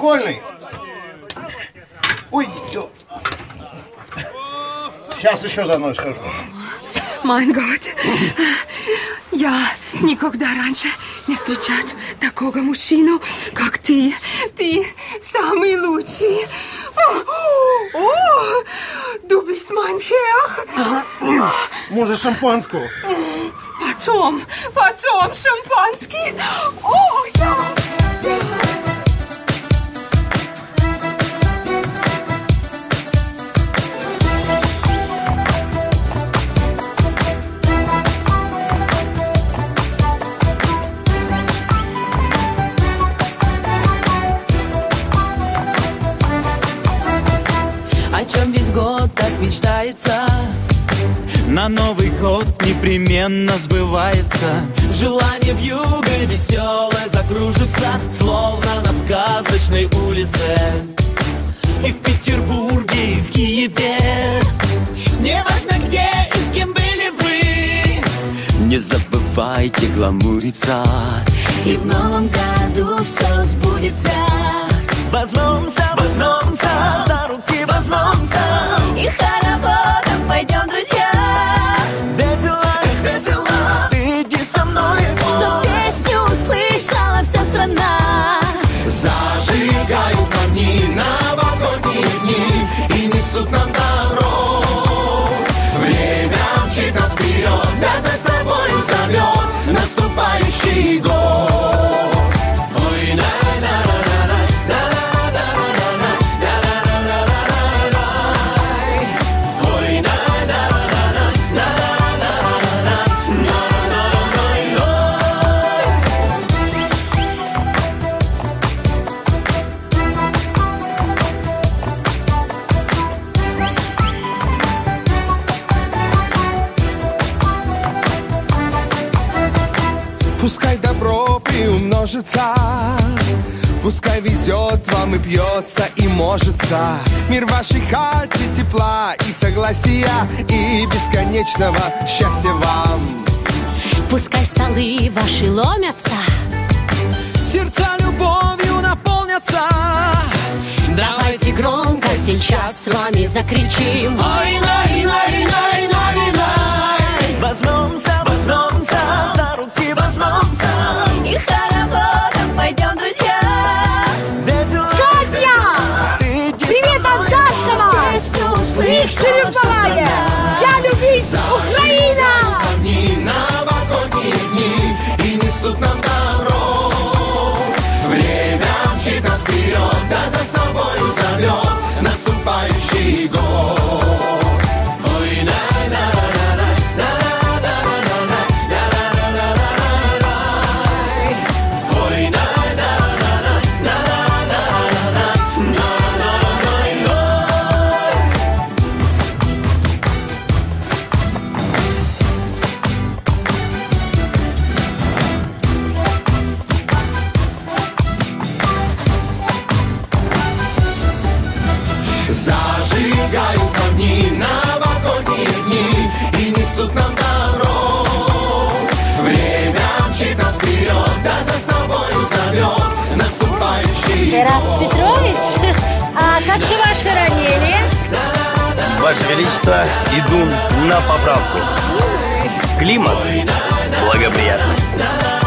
Хохольный. Ой, ё. Сейчас еще за мной схожу. Mein Gott, я никогда раньше не встречал такого мужчину, как ты. Ты самый лучший. О, о, du bist mein Herr. Может, шампанского? Потом, потом шампанский. О, я... О чем весь год так мечтается, на Новый год непременно сбывается. желание вьюгой веселое закружится, словно на сказочной улице. И в Петербурге, и в Киеве, неважно где и с кем были вы, не забывайте гламуриться, и в новом году все сбудется. Возьмемся, возьмемся, за руки возьмемся, и хороводом пойдем, друзья. Весело, весело, ты иди со мной, чтоб песню услышала вся страна. Зажигают огни новогодние дни и несут нам добро. Время мчит нас вперед, да за собою зовет наступающий год. Пускай добро приумножится, пускай везет вам и пьется и можется. Мир в вашей хате тепла и согласия, и бесконечного счастья вам. Пускай столы ваши ломятся, сердца любовью наполнятся. Давайте громко сейчас с вами закричим: ай-лай-лай-лай-лай-лай. Возьмемся, возьмемся, за руки возьмемся, и хороводом пойдем, друзья. Весело, Катя! Привет от Дашева! Лишь любовая! Я любить Украина! Огни новогодние дни и несут нам добро. Время мчит нас вперед, да за собою зовет наступающий год. Зажигают огни новогодние дни и несут нам добро. Время мчит нас вперед, да за собою зовет наступающий Тарас год. Петрович, а как же ваше ранение? Ваше Величество, иду на поправку. Климат благоприятный.